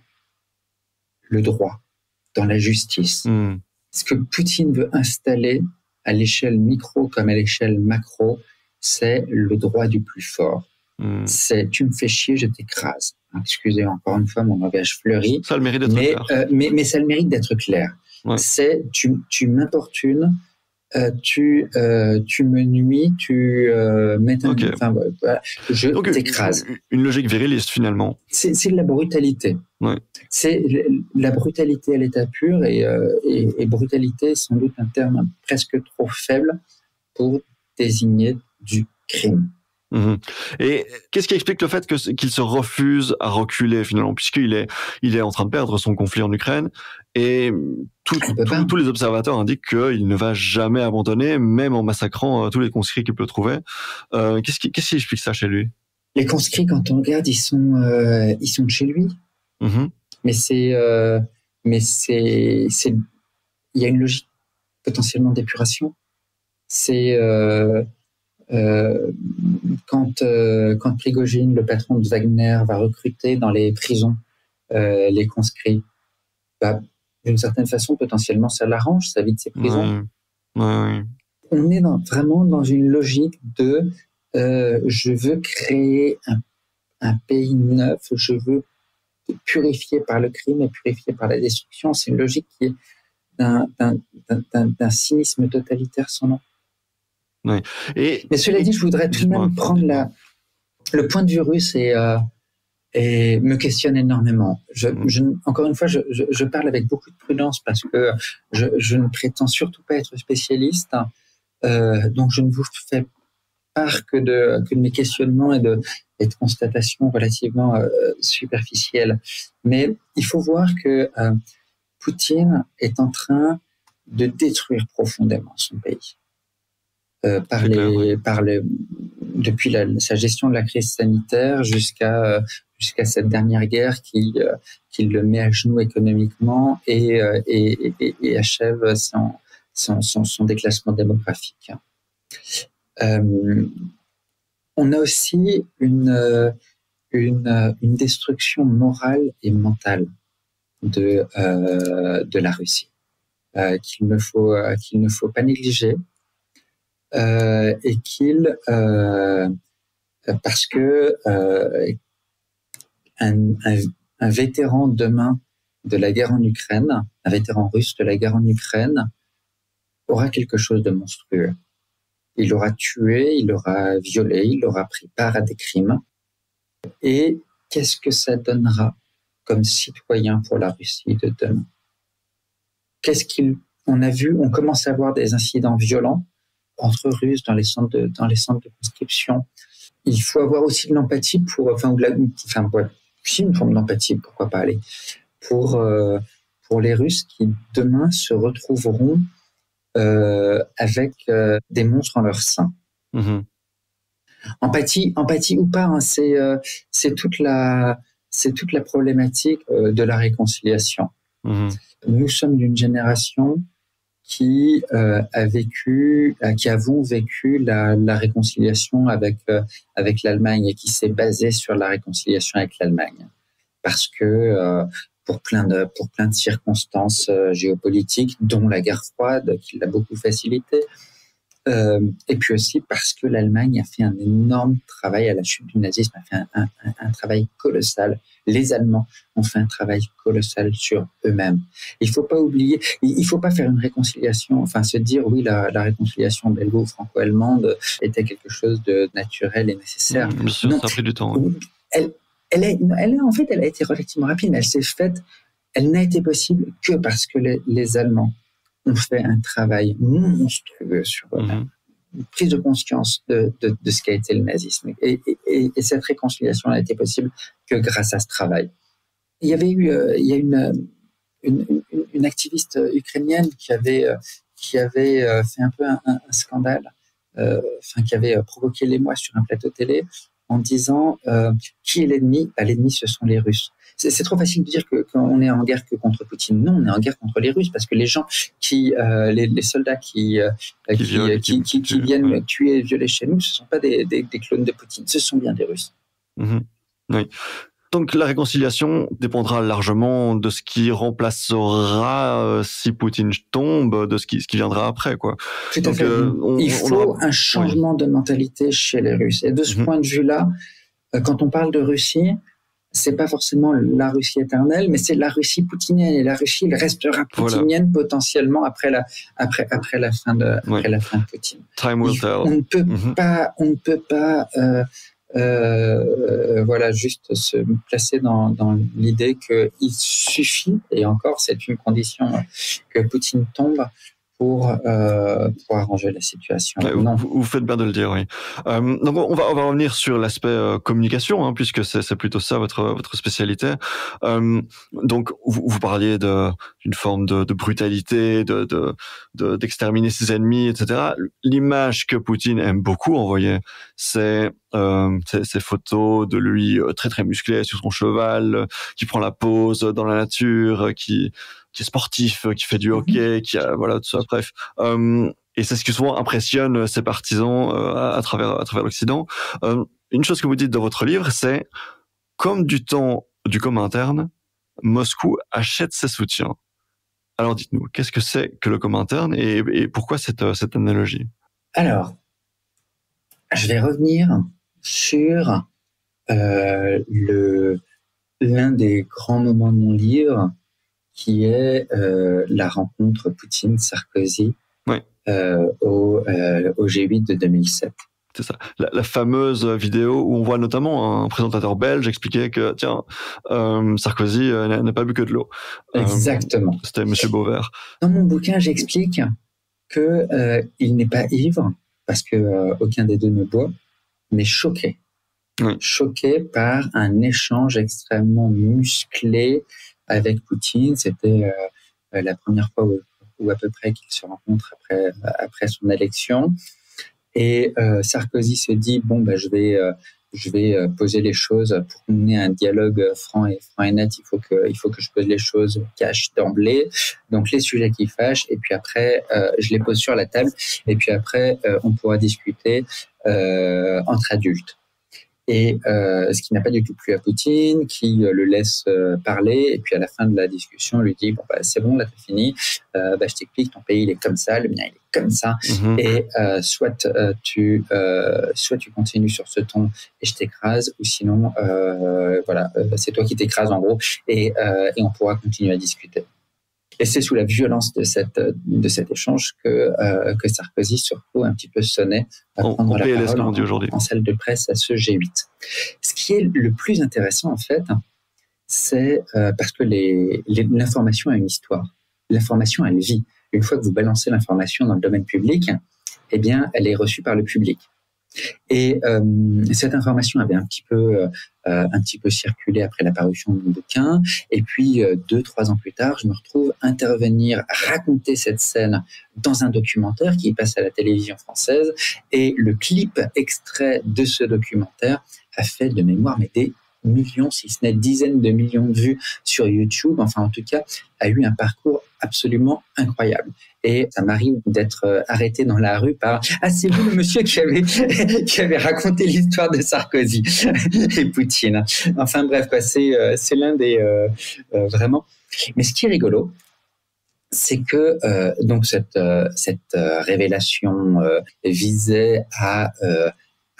le droit, dans la justice. Mmh. Ce que Poutine veut installer à l'échelle micro comme à l'échelle macro, c'est le droit du plus fort. Mmh. C'est tu me fais chier, je t'écrase. Excusez encore une fois mon langage fleuri. Ça a le mérite d'être mais, clair. Euh, mais, mais ça a le mérite d'être clair. Ouais. C'est tu, tu m'importunes, euh, tu, euh, tu me nuis, tu euh, mets un... Okay. Enfin, voilà, je Donc, t'écrase. Une, une logique viriliste finalement. C'est, c'est de la brutalité. Ouais. C'est la brutalité à l'état pur et, euh, et, et brutalité est sans doute un terme presque trop faible pour désigner du crime. Mmh. Et qu'est-ce qui explique le fait que, qu'il se refuse à reculer finalement, puisqu'il est, il est en train de perdre son conflit en Ukraine et tout, tout, tous les observateurs indiquent qu'il ne va jamais abandonner, même en massacrant tous les conscrits qu'il peut trouver. Euh, qu'est-ce qui, qu'est-ce qui explique ça chez lui? Les conscrits, quand on regarde, ils sont, euh, ils sont chez lui. Mmh. Mais c'est, euh, mais c'est, c'est, il y a une logique potentiellement d'épuration. C'est euh, euh, quand euh, quand Prigojine, le patron de Wagner, va recruter dans les prisons euh, les conscrits, bah, d'une certaine façon, potentiellement, ça l'arrange, ça vide ses prisons. Ouais, ouais. On est dans, vraiment dans une logique de euh, je veux créer un, un pays neuf, je veux purifié par le crime et purifié par la destruction. C'est une logique qui est d'un, d'un, d'un, d'un cynisme totalitaire sans nom. Oui. Et, Mais cela dit, je voudrais tout de même prendre la, le point de vue russe et, euh, et me questionne énormément. Je, je, encore une fois, je, je, je parle avec beaucoup de prudence parce que je, je ne prétends surtout pas être spécialiste. Euh, donc, je ne vous fais part que de, que de mes questionnements et de, et de constatations relativement euh, superficielles. Mais il faut voir que euh, Poutine est en train de détruire profondément son pays. Euh, par les, clair, oui. par les, depuis la, sa gestion de la crise sanitaire jusqu'à, euh, jusqu'à cette dernière guerre qui, euh, qui le met à genoux économiquement et, euh, et, et, et achève son, son, son, son déclassement démographique. Euh, on a aussi une, une, une destruction morale et mentale de, euh, de la Russie euh, qu'il ne faut, euh, qu'il ne faut pas négliger. Euh, et qu'il, euh, parce que euh, un, un, un vétéran demain de la guerre en Ukraine, un vétéran russe de la guerre en Ukraine, aura quelque chose de monstrueux. Il aura tué, il aura violé, il aura pris part à des crimes. Et qu'est-ce que ça donnera comme citoyen pour la Russie de demain? Qu'est-ce qu'il, on a vu, on commence à voir des incidents violents entre Russes dans les centres de, dans les centres de conscription. Il faut avoir aussi de l'empathie pour, enfin, ou de la, enfin, ouais, aussi une forme d'empathie, pourquoi pas aller, pour, euh, pour les Russes qui demain se retrouveront euh, avec euh, des monstres en leur sein. Mmh. Empathie, empathie ou pas, hein, c'est, euh, c'est, toute la, c'est toute la problématique euh, de la réconciliation. Mmh. Nous sommes d'une génération qui euh, a vécu, euh, qui avons vécu la, la réconciliation avec euh, avec l'Allemagne et qui s'est basée sur la réconciliation avec l'Allemagne, parce que euh, pour plein de pour plein de circonstances euh, géopolitiques, dont la guerre froide qui l'a beaucoup facilité, euh, et puis aussi parce que l'Allemagne a fait un énorme travail à la chute du nazisme, a fait un, un, un travail colossal. Les Allemands ont fait un travail colossal sur eux-mêmes. Il faut pas oublier, il faut pas faire une réconciliation, enfin se dire oui la, la réconciliation belgo-franco-allemande était quelque chose de naturel et nécessaire. Mmh, bien sûr, non, ça a pris du temps. Hein. Elle, elle est, elle est, en fait, elle a été relativement rapide, mais elle s'est faite. Elle n'a été possible que parce que les, les Allemands ont fait un travail monstrueux sur eux-mêmes. Mmh. Une prise de conscience de, de, de ce qu'a été le nazisme. Et, et, et cette réconciliation n'a été possible que grâce à ce travail. Il y avait eu, euh, il y a une, une, une, une activiste ukrainienne qui avait, euh, qui avait euh, fait un peu un, un, un scandale, euh, enfin, qui avait provoqué l'émoi sur un plateau télé en disant euh, qui est l'ennemi ? Bah, l'ennemi, ce sont les Russes. C'est, c'est trop facile de dire que, qu'on est en guerre que contre Poutine. Non, on est en guerre contre les Russes parce que les gens qui, euh, les, les soldats qui, euh, qui, qui, violent, qui, qui, qui, qui viennent ouais. tuer et violer chez nous, ce ne sont pas des, des, des clones de Poutine, ce sont bien des Russes. Mmh. Oui. Donc la réconciliation dépendra largement de ce qui remplacera euh, si Poutine tombe, de ce qui, ce qui viendra après, quoi. Tout à fait. Euh, on, Il faut on aura... un changement oui. de mentalité chez les Russes. Et de ce mmh. point de vue-là, euh, quand on parle de Russie, c'est pas forcément la Russie éternelle, mais c'est la Russie poutinienne. Et la Russie, elle restera poutinienne voilà. potentiellement après la, après, après la fin de, après ouais. la fin de Poutine. Time will tell. On ne peut mm-hmm. pas, on ne peut pas, euh, euh, voilà, juste se placer dans, dans l'idée qu'il suffit, et encore, c'est une condition, que Poutine tombe pour, euh, pour arranger la situation. Ouais, non. Vous, vous faites bien de le dire, oui. Euh, donc on va, on va revenir sur l'aspect euh, communication, hein, puisque c'est, c'est plutôt ça votre, votre spécialité. Euh, donc vous, vous parliez de, d'une forme de, de brutalité, de, de, de, d'exterminer ses ennemis, et cetera. L'image que Poutine aime beaucoup envoyer, c'est euh, ces, ces photos de lui euh, très très musclé sur son cheval, euh, qui prend la pose dans la nature, euh, qui qui est sportif, qui fait du hockey, qui a voilà tout ça. Bref, euh, et c'est ce qui souvent impressionne ses partisans euh, à, à travers à travers l'Occident. Euh, une chose que vous dites dans votre livre, c'est comme du temps du commun interne, Moscou achète ses soutiens. Alors dites-nous, qu'est-ce que c'est que le commun interne et, et pourquoi cette cette analogie ? Alors, je vais revenir sur euh, le l'un des grands moments de mon livre, qui est euh, la rencontre Poutine-Sarkozy oui. euh, au, euh, au G huit de deux mille sept. C'est ça. La, la fameuse vidéo où on voit notamment un présentateur belge expliquer que, tiens, euh, Sarkozy euh, n'a, n'a pas bu que de l'eau. Exactement. Euh, c'était Monsieur Beauvert. Dans mon bouquin, j'explique que euh, il n'est pas ivre, parce que euh, aucun des deux ne boit, mais choqué. Oui. Choqué par un échange extrêmement musclé avec Poutine. C'était euh, la première fois où, où à peu près qu'ils se rencontrent après, après son élection. Et euh, Sarkozy se dit, bon, bah, je vais, euh, je vais poser les choses pour mener un dialogue franc et, franc et net. Il faut, que, il faut que je pose les choses cash d'emblée. Donc, les sujets qui fâchent. Et puis après, euh, je les pose sur la table. Et puis après, euh, on pourra discuter euh, entre adultes. Et euh, ce qui n'a pas du tout plu à Poutine, qui euh, le laisse euh, parler, et puis à la fin de la discussion, on lui dit, bon, bah, c'est bon, là, t'as fini, euh, bah, je t'explique, ton pays, il est comme ça, le mien, il est comme ça, mm-hmm. et euh, soit, euh, tu, euh, soit tu continues sur ce ton et je t'écrase, ou sinon, euh, voilà, euh, c'est toi qui t'écrases, en gros, et, euh, et on pourra continuer à discuter. Et c'est sous la violence de cette de cet échange que euh, que Sarkozy surtout un petit peu sonnait à on, prendre on la parole en, aujourd'hui. en salle de presse à ce G huit. Ce qui est le plus intéressant en fait, c'est euh, parce que les, les, l'information a une histoire. L'information, elle vit. Une fois que vous balancez l'information dans le domaine public, eh bien, elle est reçue par le public. Et euh, cette information avait un petit peu, euh, un petit peu circulé après la parution de mon bouquin. Et puis, euh, deux, trois ans plus tard, je me retrouve intervenir, raconter cette scène dans un documentaire qui passe à la télévision française. Et le clip extrait de ce documentaire a fait de mémoire mais des millions, si ce n'est dizaines de millions de vues sur YouTube. Enfin, en tout cas, a eu un parcours absolument incroyable. Et ça m'arrive d'être arrêté dans la rue par « Ah, c'est vous le monsieur qui avait, qui avait raconté l'histoire de Sarkozy et Poutine. » Enfin bref, quoi, c'est, c'est l'un des... Euh, euh, vraiment... Mais ce qui est rigolo, c'est que euh, donc cette, euh, cette euh, révélation euh, visait à... Euh,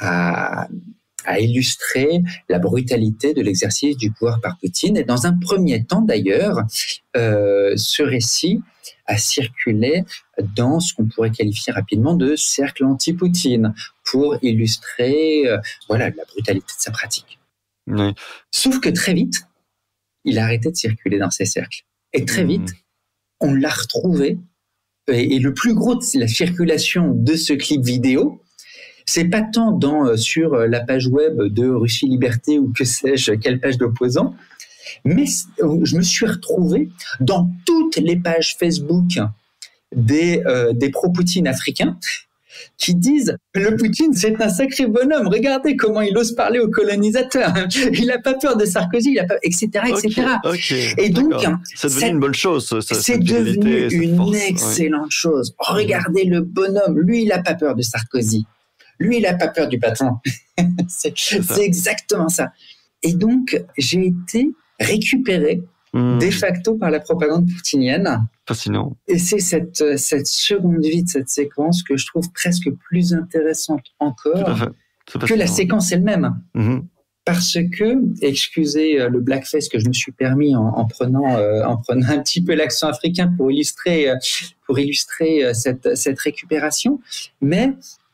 à à illustrer la brutalité de l'exercice du pouvoir par Poutine. Et dans un premier temps, d'ailleurs, euh, ce récit a circulé dans ce qu'on pourrait qualifier rapidement de cercle anti-Poutine pour illustrer euh, voilà, la brutalité de sa pratique. Oui. Sauf que très vite, il a arrêté de circuler dans ces cercles. Et très vite, on l'a retrouvé. Et, et le plus gros de la circulation de ce clip vidéo, c'est pas tant dans, sur la page web de Russie Liberté ou que sais-je, quelle page d'opposants, mais je me suis retrouvé dans toutes les pages Facebook des, euh, des pro-Poutine africains qui disent « Le Poutine, c'est un sacré bonhomme, regardez comment il ose parler aux colonisateurs, il n'a pas peur de Sarkozy, il a pas... et cetera, et cetera. Okay, okay, et donc, c'est devenu une bonne chose. Ça, c'est devenu une force, excellente ouais. chose. Regardez mmh. le bonhomme, lui, il n'a pas peur de Sarkozy. Lui, il n'a pas peur du patron. c'est, c'est, c'est exactement ça. Et donc, j'ai été récupéré mmh. de facto par la propagande poutinienne. Fascinant. Et c'est cette, cette seconde vie de cette séquence que je trouve presque plus intéressante encore que la séquence elle-même. Mmh. Parce que, excusez le blackface que je me suis permis en, en, prenant, euh, en prenant un petit peu l'accent africain pour illustrer, pour illustrer cette, cette récupération, mais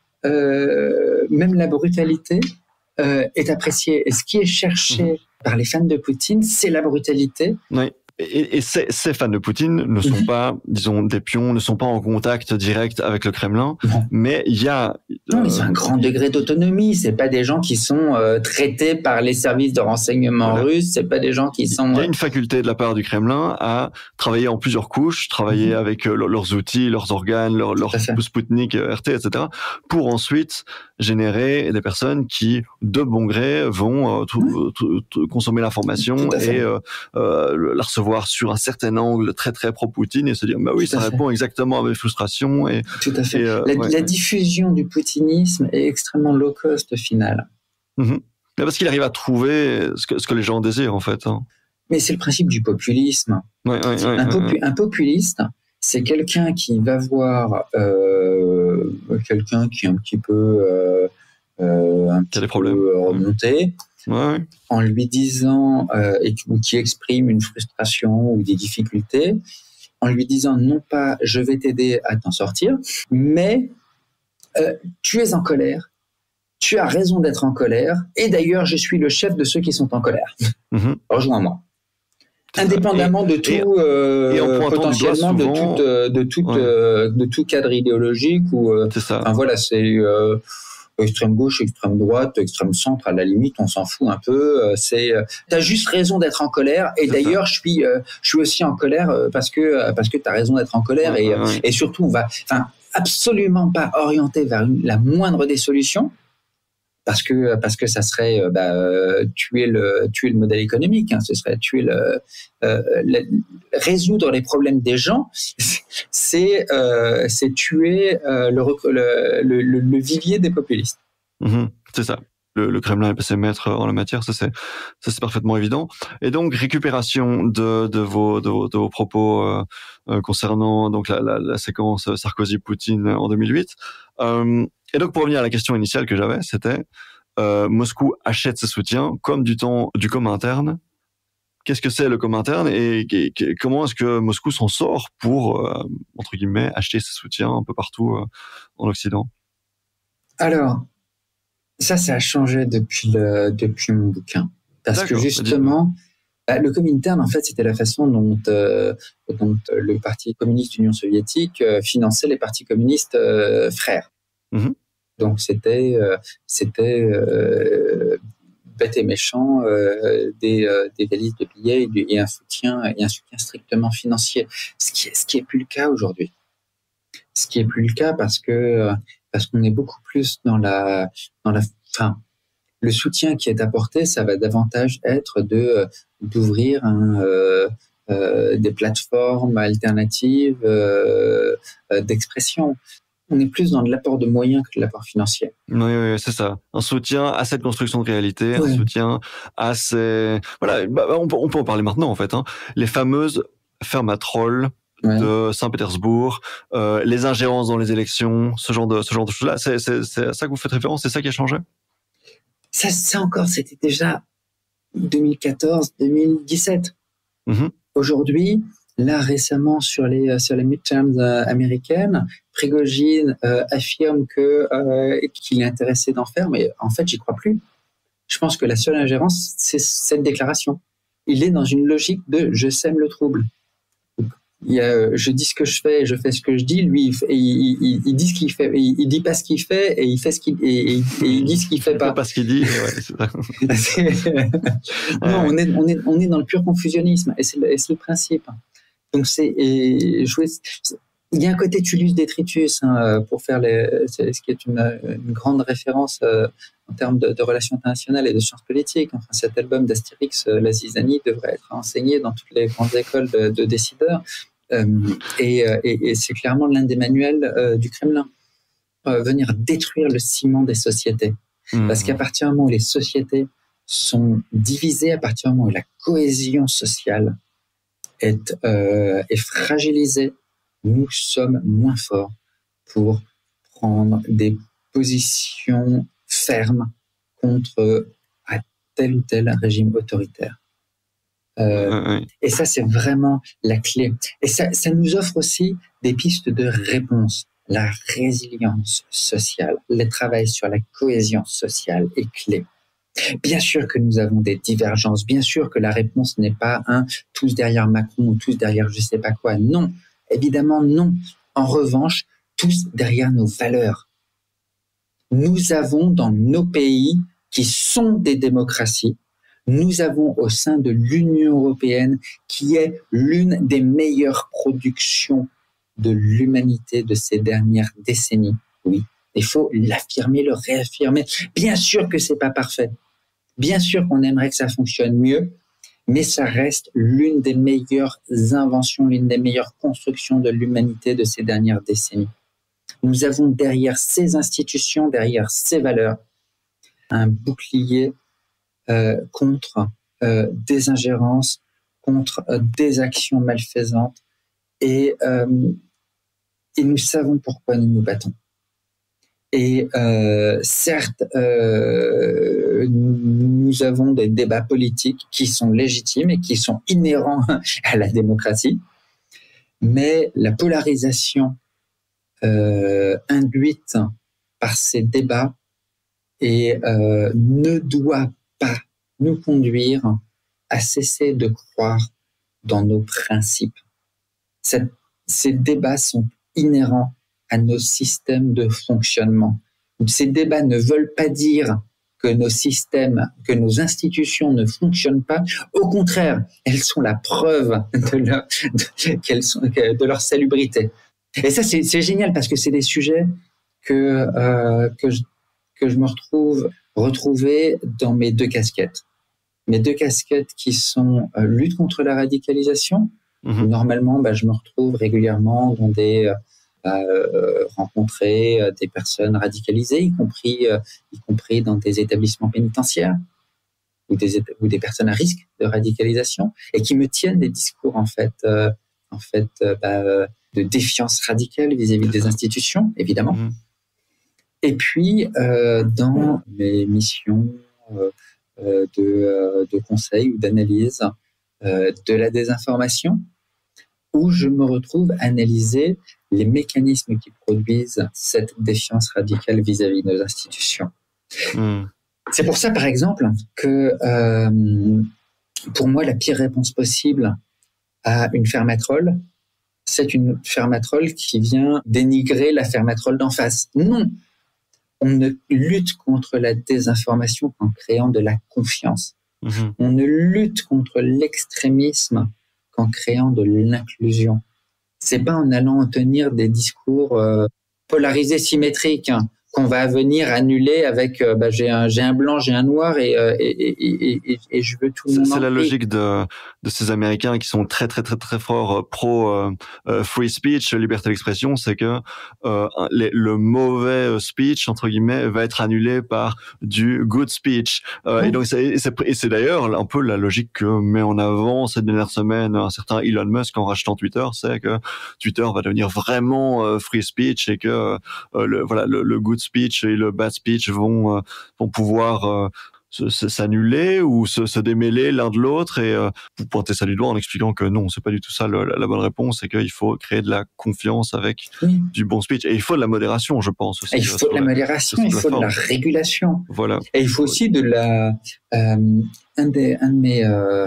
Euh, même la brutalité euh, est appréciée. Et ce qui est cherché mmh. par les fans de Poutine, c'est la brutalité. Oui. Et, et ces, ces fans de Poutine ne sont mmh. pas, disons, des pions, ne sont pas en contact direct avec le Kremlin, non. mais il y a... Non, euh, ils ont un grand degré d'autonomie. C'est pas des gens qui sont euh, traités par les services de renseignement voilà. russes. C'est pas des gens qui sont... Il y a une faculté de la part du Kremlin à travailler en plusieurs couches, travailler mmh. avec euh, leurs outils, leurs organes, leurs leur Sputnik, R T, et cetera, pour ensuite générer des personnes qui, de bon gré, vont euh, tout, mmh. tout, tout, consommer l'information et euh, euh, la recevoir sur un certain angle très très pro-Poutine et se dire bah oui, ça répond exactement à mes frustrations. Et, Tout à fait. Et, euh, la, ouais, la ouais. diffusion du poutinisme est extrêmement low cost au final. Mmh. Parce qu'il arrive à trouver ce que, ce que les gens désirent en fait. Hein. Mais c'est le principe du populisme. Ouais, ouais, ouais, un, popu- ouais, ouais. un populiste, c'est quelqu'un qui va voir euh, quelqu'un qui est un petit peu, euh, euh, un petit peu remonté. Ouais. En lui disant euh, et, ou qui exprime une frustration ou des difficultés, en lui disant non pas je vais t'aider à t'en sortir, mais euh, tu es en colère, tu as raison d'être en colère, et d'ailleurs je suis le chef de ceux qui sont en colère. Mm-hmm. Rejoins-moi. Indépendamment et, de tout, et, euh, et potentiellement souvent, de toute, euh, de toute, ouais. euh, de tout cadre idéologique ou. Euh, c'est ça. Enfin voilà, c'est. Euh, extrême gauche, extrême droite, extrême centre, à la limite, on s'en fout un peu. C'est, t'as juste raison d'être en colère. Et c'est d'ailleurs, ça. je suis, euh, je suis aussi en colère parce que parce que t'as raison d'être en colère. Ouais, et, ouais. et surtout, on va, enfin, absolument pas orienter vers une, la moindre des solutions, parce que parce que ça serait bah, tuer le tuer le modèle économique. Hein, ce serait tuer le, euh, le résoudre les problèmes des gens. C'est euh, c'est tuer euh, le, le, le, le vivier des populistes. Mmh, c'est ça. Le, le Kremlin est passé maître en la matière, ça c'est ça c'est parfaitement évident. Et donc récupération de de vos de vos, de vos propos euh, euh, concernant donc la, la, la séquence Sarkozy-Poutine en deux mille huit. Euh, et donc pour revenir à la question initiale que j'avais, c'était euh, Moscou achète ses soutiens comme du temps du Comintern. Qu'est-ce que c'est le Comintern et, et, et comment est-ce que Moscou s'en sort pour, euh, entre guillemets, acheter ses soutiens un peu partout euh, en Occident? Alors, ça, ça a changé depuis, le, depuis mon bouquin. Parce D'accord, que justement, bah, le Comintern, en fait, c'était la façon dont, euh, dont le Parti communiste Union soviétique euh, finançait les partis communistes euh, frères. Mmh. Donc c'était euh, c'était euh, bête et méchant, euh, des, euh, des valises de billets et, du, et un soutien et un soutien strictement financier. Ce qui est, ce qui est plus le cas aujourd'hui. Ce qui est plus le cas parce que parce qu'on est beaucoup plus dans la dans la fin. Le soutien qui est apporté, ça va davantage être de d'ouvrir un, euh, euh, des plateformes alternatives euh, d'expression. On est plus dans de l'apport de moyens que de l'apport financier. Oui, oui, c'est ça. Un soutien à cette construction de réalité, ouais. Un soutien à ces... Voilà, bah, on, peut, on peut en parler maintenant, en fait. Hein. Les fameuses fermes à trolls ouais. de Saint-Pétersbourg, euh, les ingérences dans les élections, ce genre de, ce genre de choses-là. C'est, c'est, c'est à ça que vous faites référence? C'est ça qui a changé? Ça, ça encore, c'était déjà deux mille quatorze deux mille dix-sept. Mm-hmm. Aujourd'hui... Là, récemment, sur les, sur les midterms euh, américaines, Prigojine euh, affirme que, euh, qu'il est intéressé d'en faire, mais en fait, j'y crois plus. Je pense que la seule ingérence, c'est cette déclaration. Il est dans une logique de « je sème le trouble ». Il y a, je dis ce que je fais, je fais ce que je dis. Lui, il, il, il, il dit ce qu'il fait, il, il dit pas ce qu'il fait et il fait ce qu'il et, et, et il dit ce qu'il fait pas. Pas ce qu'il dit. Ouais, c'est ça. c'est... non, ouais. on est on est on est dans le pur confusionnisme et c'est le, et c'est le principe. Donc c'est et jouer. Il y a un côté Tullus Detritus hein, pour faire les, ce qui est une, une grande référence euh, en termes de, de relations internationales et de sciences politiques. Enfin, cet album d'Astérix, La Zizanie, devrait être enseigné dans toutes les grandes écoles de, de décideurs. Euh, et, et, et c'est clairement l'un des manuels euh, du Kremlin. Euh, venir détruire le ciment des sociétés. Mmh. Parce qu'à partir du moment où les sociétés sont divisées, à partir du moment où la cohésion sociale est, euh, est fragilisée, nous sommes moins forts pour prendre des positions fermes contre à tel ou tel régime autoritaire. Euh, oui. Et ça, c'est vraiment la clé. Et ça, ça nous offre aussi des pistes de réponse. La résilience sociale, le travail sur la cohésion sociale est clé. Bien sûr que nous avons des divergences, bien sûr que la réponse n'est pas un tous derrière Macron ou tous derrière je sais pas quoi. Non, évidemment non. En revanche, tous derrière nos valeurs. Nous avons dans nos pays qui sont des démocraties, nous avons au sein de l'Union européenne qui est l'une des meilleures productions de l'humanité de ces dernières décennies. Oui, il faut l'affirmer, le réaffirmer. Bien sûr que c'est pas parfait. Bien sûr qu'on aimerait que ça fonctionne mieux, mais ça reste l'une des meilleures inventions, l'une des meilleures constructions de l'humanité de ces dernières décennies. Nous avons derrière ces institutions, derrière ces valeurs, un bouclier euh, contre euh, des ingérences, contre euh, des actions malfaisantes, et, euh, et nous savons pourquoi nous nous battons. Et euh, certes, euh, nous avons des débats politiques qui sont légitimes et qui sont inhérents à la démocratie, mais la polarisation euh, induite par ces débats et, euh, ne doit pas nous conduire à cesser de croire dans nos principes. Cette, ces débats sont inhérents à nos systèmes de fonctionnement. Ces débats ne veulent pas dire que nos systèmes, que nos institutions ne fonctionnent pas. Au contraire, elles sont la preuve de leur, de, qu'elles sont, de leur salubrité. Et ça, c'est, c'est génial parce que c'est des sujets que, euh, que, je, que je me retrouve retrouver dans mes deux casquettes. Mes deux casquettes qui sont euh, lutte contre la radicalisation. Mmh. Normalement, bah, je me retrouve régulièrement dans des... Euh, Euh, rencontrer euh, des personnes radicalisées, y compris, euh, y compris dans des établissements pénitentiaires ou des, ou des personnes à risque de radicalisation et qui me tiennent des discours en fait, euh, en fait euh, bah, de défiance radicale vis-à-vis des institutions, évidemment. Mmh. Et puis, euh, dans mes missions euh, de, euh, de conseil ou d'analyse euh, de la désinformation, où je me retrouve à analyser les mécanismes qui produisent cette défiance radicale vis-à-vis de nos institutions. Mmh. C'est pour ça, par exemple, que euh, pour moi, la pire réponse possible à une ferme à trolls, c'est une ferme à trolls qui vient dénigrer la ferme à trolls d'en face. Non, On ne lutte contre la désinformation qu'en créant de la confiance. Mmh. On ne lutte contre l'extrémisme qu'en créant de l'inclusion. C'est pas en allant tenir des discours euh, polarisés, symétriques, hein, qu'on va venir annuler avec euh, bah, j'ai un j'ai un blanc, j'ai un noir et euh, et, et, et, et je veux tout le monde. C'est la logique de de ces Américains qui sont très très très très forts pro euh, euh, free speech, liberté d'expression, c'est que euh, les, le mauvais speech entre guillemets va être annulé par du good speech. Euh, mmh. Et donc c'est, et c'est et c'est d'ailleurs un peu la logique que met en avant cette dernière semaine un certain Elon Musk en rachetant Twitter, c'est que Twitter va devenir vraiment euh, free speech et que euh, le voilà le, le good speech et le bad speech vont euh, vont pouvoir euh, se, se, s'annuler ou se, se démêler l'un de l'autre et euh, vous pointez ça du doigt en expliquant que non, c'est pas du tout ça le, la, la bonne réponse, c'est qu'il faut créer de la confiance avec oui. du bon speech et il faut de la modération, je pense aussi. Et il faut de la modération, il faut de la régulation. Voilà. Et il faut aussi de la euh, un des un de mes euh,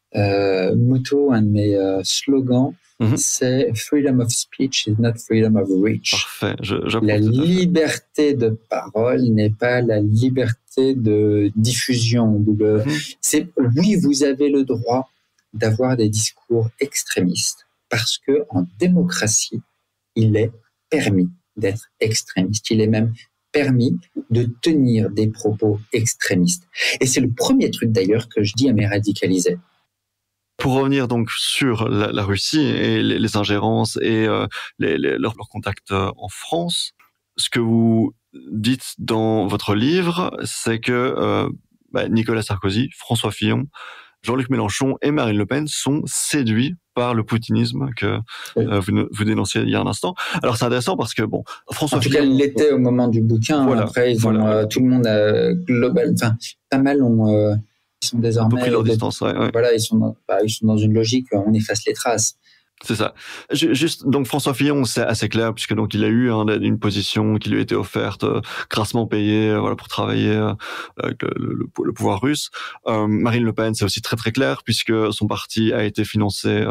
euh, motos, un de mes euh, slogans. Mm-hmm. C'est freedom of speech is not freedom of reach. Parfait. Je, la liberté de parole n'est pas la liberté de diffusion. De, mm-hmm. c'est, oui, vous avez le droit d'avoir des discours extrémistes parce que en démocratie, il est permis d'être extrémiste. Il est même permis de tenir des propos extrémistes. Et c'est le premier truc d'ailleurs que je dis à mes radicalisés. Pour revenir donc sur la, la Russie et les, les ingérences et euh, les, les, leurs, leurs contacts en France, ce que vous dites dans votre livre, c'est que euh, bah, Nicolas Sarkozy, François Fillon, Jean-Luc Mélenchon et Marine Le Pen sont séduits par le poutinisme que oui. euh, vous, vous dénonciez il y a un instant. Alors c'est intéressant parce que bon, François en tout Fillon, cas, il l'était au moment du bouquin. Voilà, après, ils voilà. ont, euh, tout le monde a global, enfin pas mal ont euh, ils sont désormais pris leur distance, ouais, ouais. Voilà, ils sont dans, bah, ils sont dans une logique, on efface les traces. C'est ça. Juste, donc François Fillon, c'est assez clair puisque donc il a eu hein, une position qui lui a été offerte, euh, grassement payée, euh, voilà, pour travailler euh, avec le, le, le pouvoir russe. Euh, Marine Le Pen, c'est aussi très très clair puisque son parti a été financé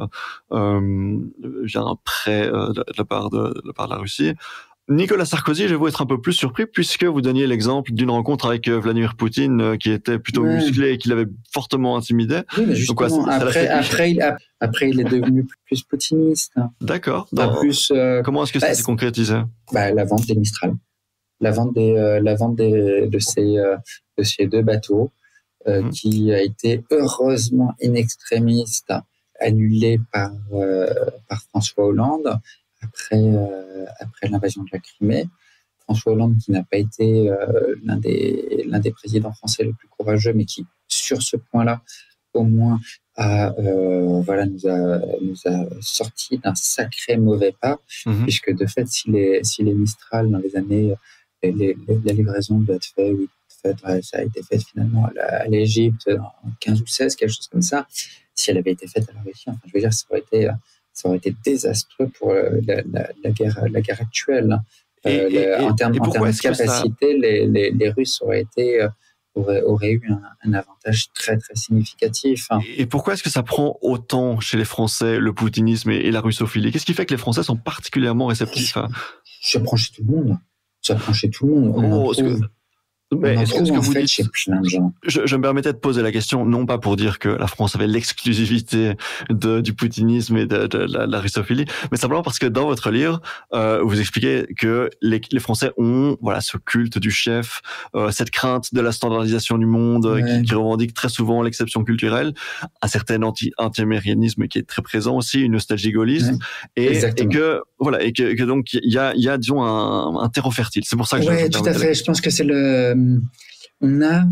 euh, via un prêt euh, de, de la part de, de la part de la Russie. Nicolas Sarkozy, je vais vous être un peu plus surpris puisque vous donniez l'exemple d'une rencontre avec Vladimir Poutine qui était plutôt ouais. musclé et qui l'avait fortement intimidé. Oui, mais justement, Donc, ouais, après, après, il a, après, il est devenu plus poutiniste. D'accord. Dans, plus, euh, comment est-ce que ça bah, s'est concrétisé ? bah, La vente des Mistral. La vente, des, euh, la vente des, de, ces, euh, de ces deux bateaux euh, mmh. qui a été heureusement in extremis annulée par, euh, par François Hollande. Après, euh, après l'invasion de la Crimée, François Hollande, qui n'a pas été euh, l'un des l'un des présidents français les plus courageux, mais qui, sur ce point-là, au moins, a euh, voilà nous a nous a sorti d'un sacré mauvais pas, mmh. puisque de fait, si les si les Mistral dans les années les, les, la livraison doit être faite, oui, fait, ouais, ça a été fait finalement à, la, à l'Égypte en quinze ou seize, quelque chose comme ça. Si elle avait été faite à la Russie, enfin, je veux dire, ça aurait été ça aurait été désastreux pour la, la, la guerre, la guerre actuelle. Et, euh, et, le, en termes, en termes de capacité, ça... les, les, les Russes auraient été, auraient, auraient eu un, un avantage très très significatif. Et pourquoi est-ce que ça prend autant chez les Français le poutinisme et, et la russophilie ? Qu'est-ce qui fait que les Français sont particulièrement réceptifs à... Ça prend chez tout le monde. Ça prend chez tout le monde. On oh, trouve... Mais est-ce que, ce que vous fait, dites, je, je me permettais de poser la question, non pas pour dire que la France avait l'exclusivité de, du poutinisme et de, de la, la russophilie, mais simplement parce que dans votre livre, euh, vous expliquez que les, les Français ont voilà ce culte du chef, euh, cette crainte de la standardisation du monde, ouais. qui, qui revendique très souvent l'exception culturelle, un certain anti, anti-américanisme qui est très présent aussi, une nostalgie gaullisme, ouais. et, et que voilà et que, que donc il y a il y a disons un, un terreau fertile. C'est pour ça que ouais, je. tout à fait. Je pense que c'est le on a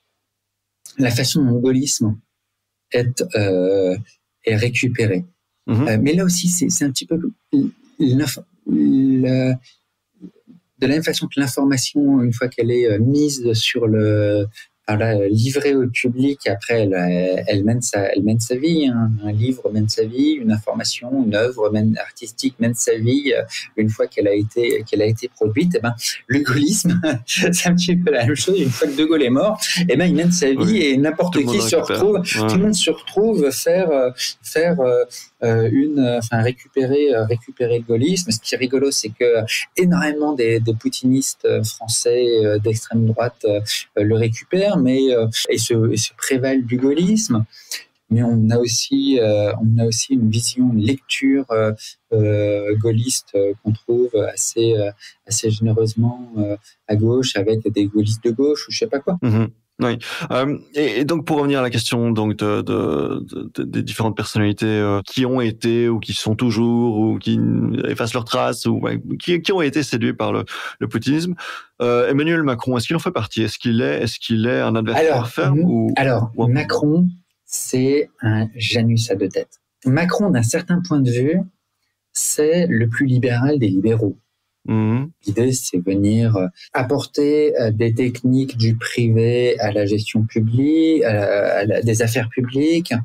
la façon dont le gaullisme est, euh, est récupéré. Mmh. Euh, mais là aussi, c'est, c'est un petit peu la, de la même façon que l'information, une fois qu'elle est mise sur le, voilà, livrée au public, après elle, elle mène sa, elle mène sa vie. Hein. Un livre mène sa vie, une information, une œuvre mène, artistique mène sa vie. Une fois qu'elle a été, qu'elle a été produite, et ben le gaullisme, c'est un petit peu la même chose. Une fois que De Gaulle est mort, et ben il mène sa vie oui. et n'importe qui se retrouve, ouais. tout le monde se retrouve faire, faire euh, une, enfin récupérer, euh, récupérer le gaullisme. Ce qui est rigolo, c'est que énormément des, des poutinistes français euh, d'extrême droite euh, le récupèrent, mais euh, et se, et se prévalent du gaullisme. Mais on a aussi, euh, on a aussi une vision, une lecture euh, euh, gaulliste euh, qu'on trouve assez, euh, assez généreusement euh, à gauche, avec des gaullistes de gauche ou je sais pas quoi. Mmh. Oui. Euh, et, et donc pour revenir à la question donc de, de, de, de des différentes personnalités euh, qui ont été ou qui sont toujours ou qui effacent leurs traces ou ouais, qui, qui ont été séduits par le, le poutinisme, euh, Emmanuel Macron, est-ce qu'il en fait partie? Est-ce qu'il est, est-ce qu'il est un adversaire alors, ferme ou alors ou Macron, c'est un Janus à deux têtes. Macron, d'un certain point de vue, c'est le plus libéral des libéraux. Mmh. L'idée, c'est venir apporter des techniques du privé à la gestion publique, à, la, à la, des affaires publiques.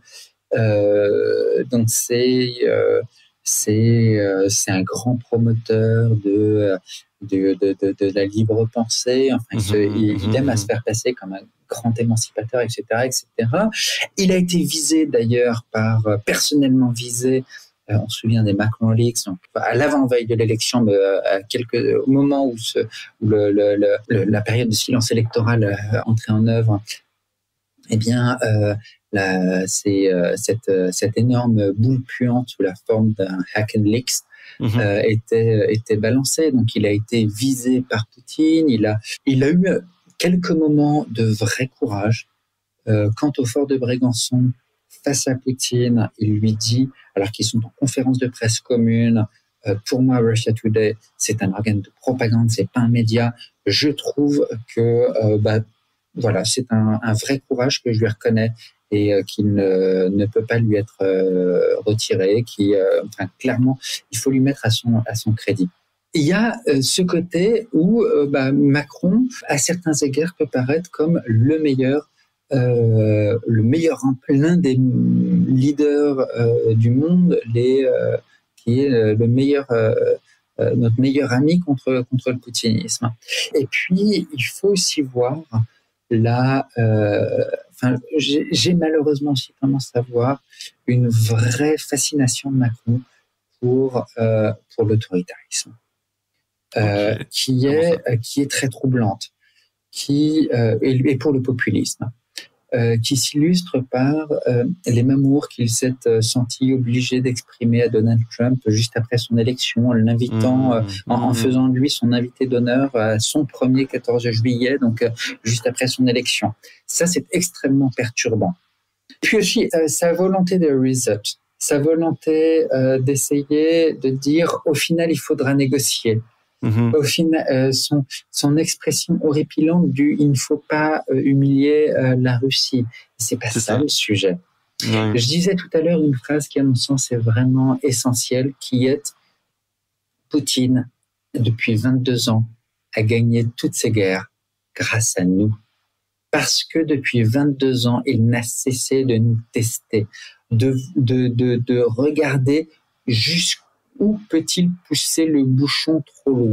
Euh, donc c'est euh, c'est euh, c'est un grand promoteur de de de, de, de la libre pensée. Enfin, mmh, il, se, il, mmh, il aime à se faire passer comme un grand émancipateur, et cetera, et cetera. Il a été visé d'ailleurs par personnellement visé. On se souvient des Macron Leaks, donc à l'avant-veille de l'élection, mais à quelques, au moment où, ce, où le, le, le, la période de silence électoral entrait en œuvre, eh bien, euh, la, c'est, euh, cette, cette énorme boule puante sous la forme d'un hack and leaks mmh. euh, était, était balancée. Donc, il a été visé par Poutine. Il a, il a eu quelques moments de vrai courage. Euh, quant au fort de Brégançon, face à Poutine, il lui dit, alors qu'ils sont en conférence de presse commune, euh, pour moi, Russia Today, c'est un organe de propagande, c'est pas un média. Je trouve que, euh, bah, voilà, c'est un, un vrai courage que je lui reconnais et euh, qu'il ne, ne peut pas lui être euh, retiré. Qui, euh, enfin, clairement, il faut lui mettre à son, à son crédit. Il y a euh, ce côté où euh, bah, Macron, à certains égards, peut paraître comme le meilleur. Euh, le meilleur, l'un des leaders euh, du monde, les, euh, qui est le meilleur, euh, euh, notre meilleur ami contre contre le poutinisme. Et puis il faut aussi voir la, euh, enfin, j'ai, j'ai malheureusement aussi tendance à voir une vraie fascination de Macron pour euh, pour l'autoritarisme, euh, okay. qui est euh, qui est très troublante, qui euh, et, et pour le populisme. Euh, qui s'illustre par euh, les mamours qu'il s'est euh, senti obligé d'exprimer à Donald Trump juste après son élection, en l'invitant, mmh, euh, en, mmh. en faisant de lui son invité d'honneur à son premier quatorze juillet, donc euh, juste après son élection. Ça, c'est extrêmement perturbant. Puis aussi, euh, sa volonté de reset, sa volonté euh, d'essayer de dire, au final, il faudra négocier. Mmh. Au final, euh, son, son expression horripilante du « il ne faut pas euh, humilier euh, la Russie ». C'est pas c'est ça, ça le sujet. Ouais. Je disais tout à l'heure une phrase qui, à mon sens, est vraiment essentielle, qui est « Poutine, depuis vingt-deux ans, a gagné toutes ses guerres grâce à nous. Parce que depuis vingt-deux ans, il n'a cessé de nous tester, de, de, de, de regarder jusqu'où où peut-il pousser le bouchon trop loin ?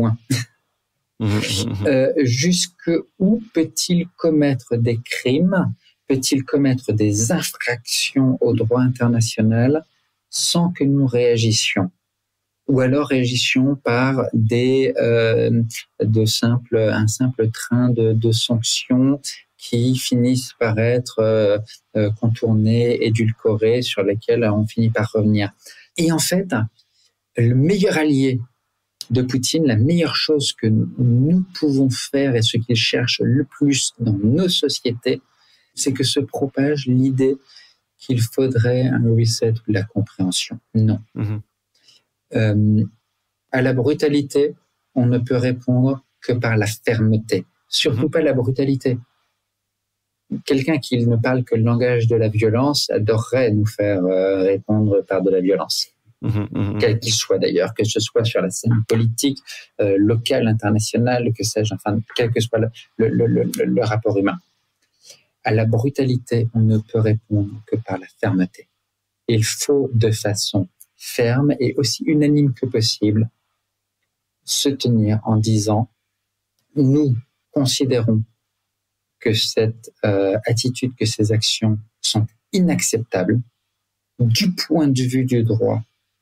euh, Jusqu'où peut-il commettre des crimes ? Peut-il commettre des infractions au droit international sans que nous réagissions ? Ou alors réagissions par des, euh, de simples, un simple train de, de sanctions qui finissent par être euh, contournées, édulcorées, sur lesquelles on finit par revenir. Et en fait, le meilleur allié de Poutine, la meilleure chose que nous pouvons faire et ce qu'il cherche le plus dans nos sociétés, c'est que se propage l'idée qu'il faudrait un reset ou de la compréhension. Non. Mmh. Euh, à la brutalité, on ne peut répondre que par la fermeté. Surtout mmh. pas la brutalité. Quelqu'un qui ne parle que le langage de la violence adorerait nous faire euh, répondre par de la violence. Mmh, mmh. Quel qu'il soit d'ailleurs, que ce soit sur la scène politique, euh, locale, internationale, que sais-je, enfin, quel que soit le, le, le, le, le rapport humain. À la brutalité, on ne peut répondre que par la fermeté. Il faut, de façon ferme et aussi unanime que possible, se tenir en disant « Nous considérons que cette euh, attitude, que ces actions sont inacceptables. du point de vue du droit.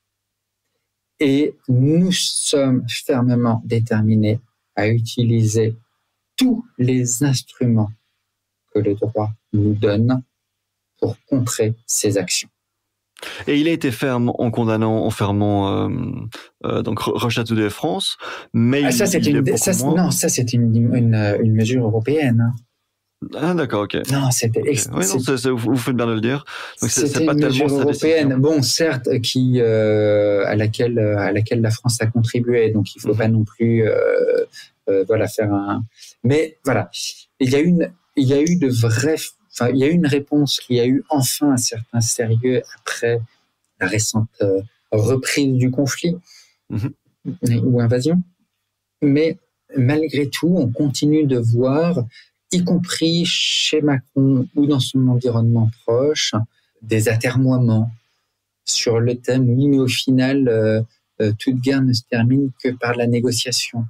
Et nous sommes fermement déterminés à utiliser tous les instruments que le droit nous donne pour contrer ces actions. Et il a été ferme en condamnant, en fermant euh, euh, donc Russia Today France, mais ah, ça, il, c'est il une, est ça, moins... non, ça c'est une, une, une mesure européenne. Ah d'accord, ok. Non, c'était. Okay. Oui, non, c'est, c'est, vous faites bien de le dire. Donc c'est, c'était c'est pas une tellement mesure européenne. décision. Bon, certes, qui euh, à laquelle à laquelle la France a contribué. Donc il faut mm-hmm. pas non plus euh, euh, voilà faire un. Mais voilà, il y a une, il y a eu de vrais. Enfin, il y a eu une réponse qui a eu enfin un certain sérieux après la récente euh, reprise du conflit mm-hmm. ou invasion. Mais malgré tout, on continue de voir, y compris chez Macron ou dans son environnement proche, des atermoiements sur le thème « oui, mais au final, euh, euh, toute guerre ne se termine que par la négociation.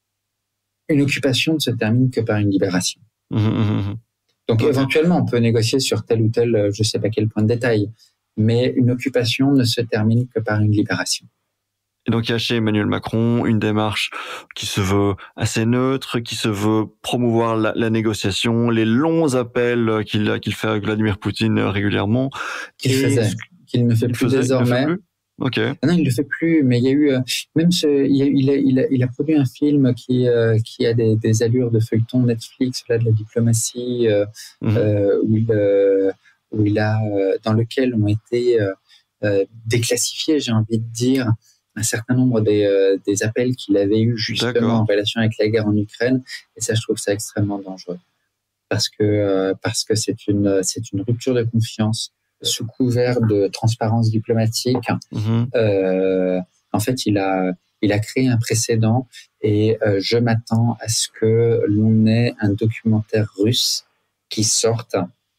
Une occupation ne se termine que par une libération. Mmh. » Donc, okay. éventuellement, on peut négocier sur tel ou tel, je ne sais pas quel point de détail, mais une occupation ne se termine que par une libération. Et donc, il y a chez Emmanuel Macron une démarche qui se veut assez neutre, qui se veut promouvoir la, la négociation, les longs appels qu'il, qu'il fait avec Vladimir Poutine régulièrement. Qu'il faisait, qu'il ne fait il plus faisait, désormais. Il ne fait plus Ok. Ah non, il le fait plus, mais il y a eu, même ce, il, a, il, a, il, a, il a produit un film qui, euh, qui a des, des allures de feuilleton Netflix, là, de la diplomatie, euh, mm-hmm. euh, où, il, euh, où il a, dans lequel ont été euh, déclassifiés, j'ai envie de dire, un certain nombre des, euh, des appels qu'il avait eu justement D'accord. en relation avec la guerre en Ukraine. Et ça, je trouve ça extrêmement dangereux. Parce que, euh, parce que c'est une, c'est une rupture de confiance sous couvert de transparence diplomatique. Mmh. Euh, en fait, il a, il a créé un précédent et euh, je m'attends à ce que l'on ait un documentaire russe qui sorte,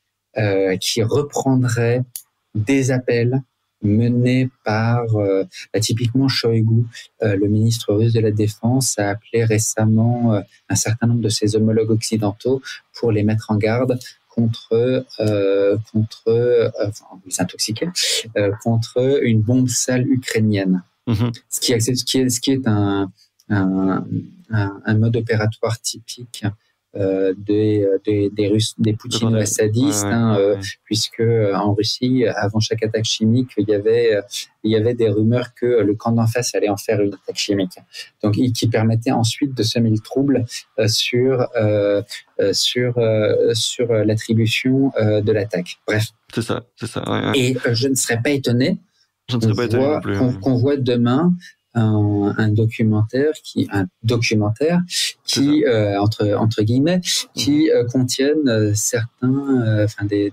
euh, qui reprendrait des appels menés par, euh, bah, typiquement Shoigu, euh, le ministre russe de la Défense, a appelé récemment euh, un certain nombre de ses homologues occidentaux pour les mettre en garde contre, euh, contre euh, enfin, les intoxiquer, euh, contre une bombe sale ukrainienne. Mm-hmm. Ce, qui est, ce, qui est, ce qui est un, un, un, un mode opératoire typique Euh, des, des, des Russes, des poutino-assadistes, ouais, hein, ouais, ouais. Euh, puisque en Russie, avant chaque attaque chimique, il y avait, il y avait des rumeurs que le camp d'en face allait en faire une attaque chimique. Donc, qui permettait ensuite de semer le trouble euh, sur, euh, sur, euh, sur l'attribution euh, de l'attaque. Bref. C'est ça, c'est ça. Ouais, ouais. Et euh, je ne serais pas étonné, je ne serais pas étonné non plus, qu'on, qu'on voit demain Un, un documentaire qui un documentaire qui euh, entre entre guillemets qui euh, contiennent euh, certains euh, enfin des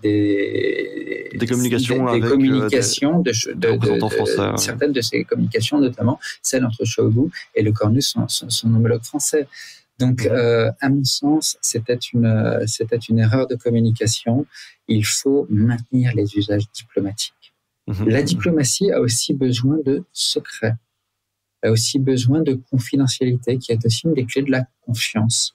des des communications des, des avec communications des, de, de, de, de, français, de certaines de ces communications, notamment celle entre Shoigu et le Cornus, son, son, son homologue français. Donc, mmh. euh, à mon sens, c'était une c'était une erreur de communication. Il faut maintenir les usages diplomatiques. Mmh. La diplomatie a aussi besoin de secret. A aussi besoin de confidentialité, qui est aussi une des clés de la confiance.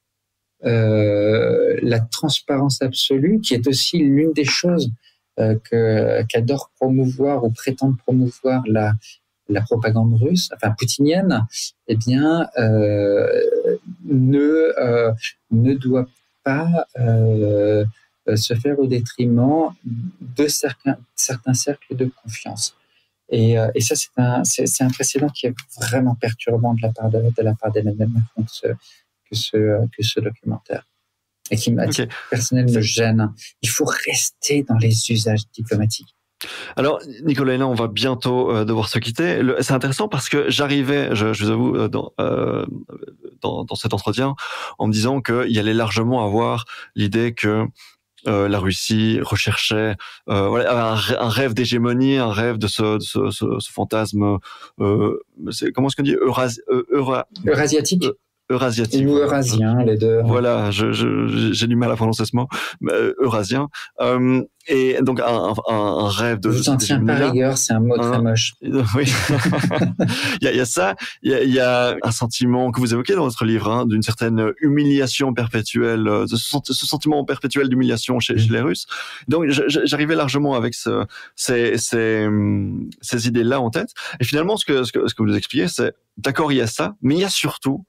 Euh, la transparence absolue, qui est aussi l'une des choses euh, que, qu'adore promouvoir ou prétendre promouvoir la, la propagande russe, enfin poutinienne, eh bien, euh, ne, euh, ne doit pas euh, se faire au détriment de certains, certains cercles de confiance. Et, euh, et ça, c'est un, c'est, c'est un précédent qui est vraiment perturbant de la part de, de la part d'Emmanuel Macron que ce, que ce, que ce documentaire. Et qui, à titre okay. personnel, me gêne. Il faut rester dans les usages diplomatiques. Alors, Nicolas Hénin, on va bientôt euh, devoir se quitter. Le, c'est intéressant parce que j'arrivais, je, je vous avoue, euh, dans, euh, dans, dans cet entretien, en me disant qu'il y allait largement avoir l'idée que Euh, la Russie recherchait euh, voilà, un, un rêve d'hégémonie, un rêve de ce, de ce, ce, ce fantasme. Euh, c'est, comment est-ce qu'on dit Euras, euh, Eura, Eurasiatique. Euh, eurasiatique. Ou eurasien, les deux. Voilà, je, je, j'ai du mal à prononcer ce mot. Euh, eurasien. Euh, et donc, un, un, un rêve de... Je t'en tiens pas rigueur, c'est un mot un, très moche. Oui. il, y a, il y a ça, il y a, il y a un sentiment que vous évoquez dans votre livre, hein, d'une certaine humiliation perpétuelle, de ce, ce sentiment perpétuel d'humiliation chez, chez les Russes. Donc, j'arrivais largement avec ce, ces, ces, ces idées-là en tête. Et finalement, ce que, ce que, ce que vous nous expliquez, c'est, d'accord, il y a ça, mais il y a surtout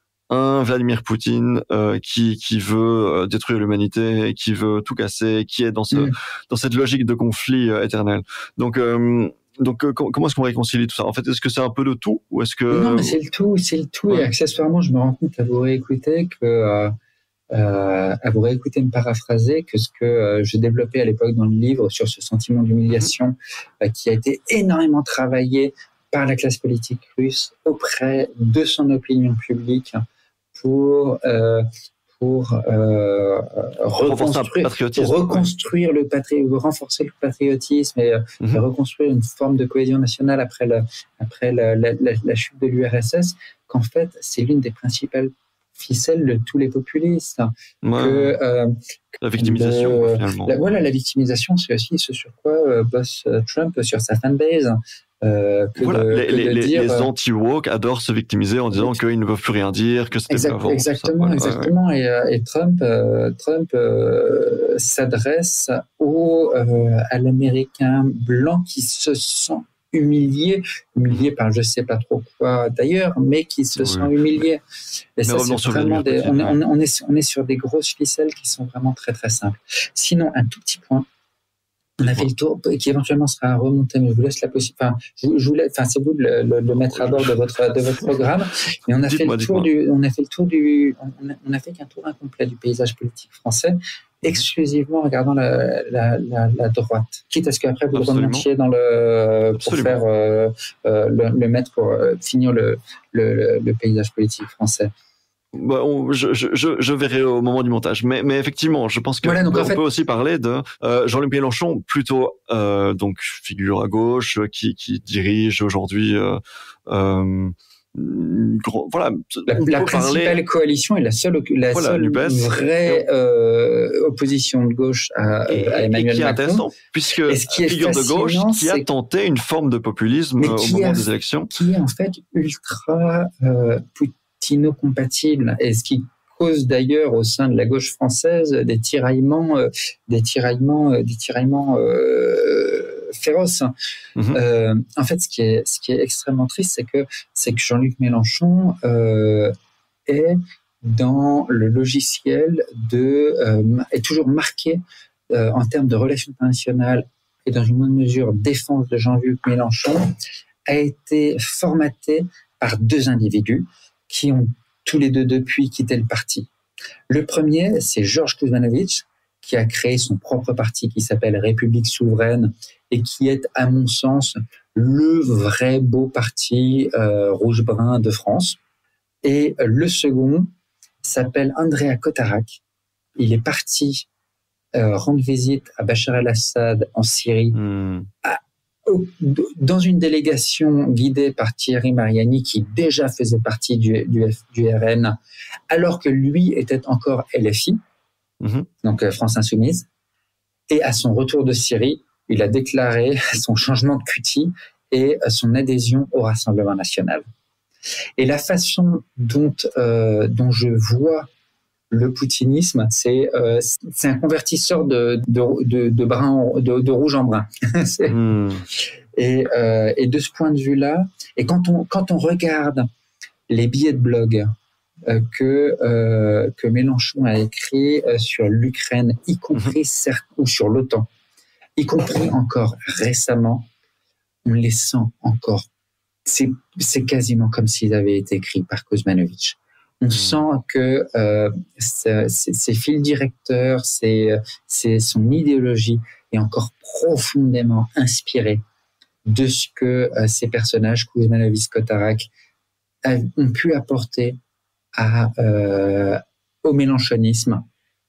un Vladimir Poutine euh, qui qui veut euh, détruire l'humanité, qui veut tout casser, qui est dans ce mmh. dans cette logique de conflit euh, éternel. Donc euh, donc euh, comment est-ce qu'on réconcilie tout ça? En fait, est-ce que c'est un peu de tout ou est-ce que non, mais c'est le tout, c'est le tout. Ouais. Et accessoirement, je me rends compte à vous réécouter que euh, euh, à vous réécouter me paraphraser que ce que euh, je développais à l'époque dans le livre sur ce sentiment d'humiliation mmh. euh, qui a été énormément travaillé par la classe politique russe auprès de son opinion publique pour euh, pour euh, reconstruire, reconstruire ouais. le patri- renforcer le patriotisme et, mm-hmm. et reconstruire une forme de cohésion nationale après le, après la, la, la, la chute de l'U R S S, qu'en fait c'est l'une des principales ficelles de tous les populistes. Ouais. Que, euh, la victimisation, de, finalement. La, voilà, la victimisation, c'est aussi ce sur quoi euh, bosse Trump sur sa fanbase. Euh, que voilà, de, les, que de les, dire, les anti-woke adorent se victimiser en disant qu'ils ne peuvent plus rien dire, que c'était exact, avant. Exactement, ça. exactement. Ouais, ouais. Et, et Trump, euh, Trump euh, s'adresse au, euh, à l'Américain blanc qui se sent humilié, humilié par je sais pas trop quoi d'ailleurs, mais qui se oui. sent humilié. Et mais ça, c'est vraiment des, on, on, on, est, on est sur des grosses ficelles qui sont vraiment très très simples. Sinon, un tout petit point. On a fait le tour, qui éventuellement sera remonté, mais je vous laisse la possibilité. Enfin, je, je vous laisse, enfin, c'est vous de le, le, le mettre à bord de votre de votre programme. Mais on a fait le tour du, on a fait le tour du, on a, on a fait qu'un tour incomplet du paysage politique français, exclusivement en regardant la, la, la, la droite. Quitte à ce qu'après vous Absolument. le remontiez dans le pour Absolument. faire euh, euh, le, le mettre pour euh, finir le, le le paysage politique français. Bah, on, je, je, je verrai au moment du montage, mais, mais effectivement, je pense que voilà, donc, on en fait... peut aussi parler de euh, Jean-Luc Mélenchon, plutôt euh, donc figure à gauche qui, qui dirige aujourd'hui. Euh, euh, Grand, voilà, la, la principale parler... coalition et la seule, la voilà, seule vraie euh, opposition de gauche à, et, à Emmanuel et qui est Macron. Intéressant, puisque et ce qui est figure de gauche qui a tenté une forme de populisme au moment a, des élections, qui est en fait ultra euh, compatible et ce qui cause d'ailleurs au sein de la gauche française des tiraillements, euh, des tiraillements, euh, des tiraillements euh, féroces. Mm-hmm. Euh, en fait, ce qui est, ce qui est extrêmement triste, c'est que c'est que Jean-Luc Mélenchon euh, est dans le logiciel de euh, est toujours marqué euh, en termes de relations internationales et dans une bonne mesure défense de Jean-Luc Mélenchon a été formaté par deux individus qui ont tous les deux depuis quitté le parti. Le premier, c'est Georges Kuzmanovic, qui a créé son propre parti qui s'appelle République souveraine et qui est, à mon sens, le vrai beau parti euh, rouge-brun de France. Et le second s'appelle Andrea Kotarak. Il est parti euh, rendre visite à Bachar el-Assad en Syrie, mmh. à dans une délégation guidée par Thierry Mariani, qui déjà faisait partie du, du, du R N, alors que lui était encore L F I, mm-hmm. donc euh, France Insoumise. Et à son retour de Syrie, il a déclaré son changement de Q T et son adhésion au Rassemblement national. Et la façon dont, euh, dont je vois le poutinisme, c'est, euh, c'est un convertisseur de, de, de, de, brun, de, de rouge en brun. mmh. et, euh, et de ce point de vue-là, et quand on, quand on regarde les billets de blog euh, que, euh, que Mélenchon a écrits euh, sur l'Ukraine, y compris mmh. certes, ou sur l'OTAN, y compris encore récemment, on les sent encore. C'est, c'est quasiment comme s'ils avaient été écrits par Kuzmanovic. On sent que euh, c'est, c'est, ses fils directeurs, c'est, c'est son idéologie est encore profondément inspirée de ce que euh, ces personnages, Kuzmanovic, Kotarak, ont pu apporter à, euh, au mélenchonisme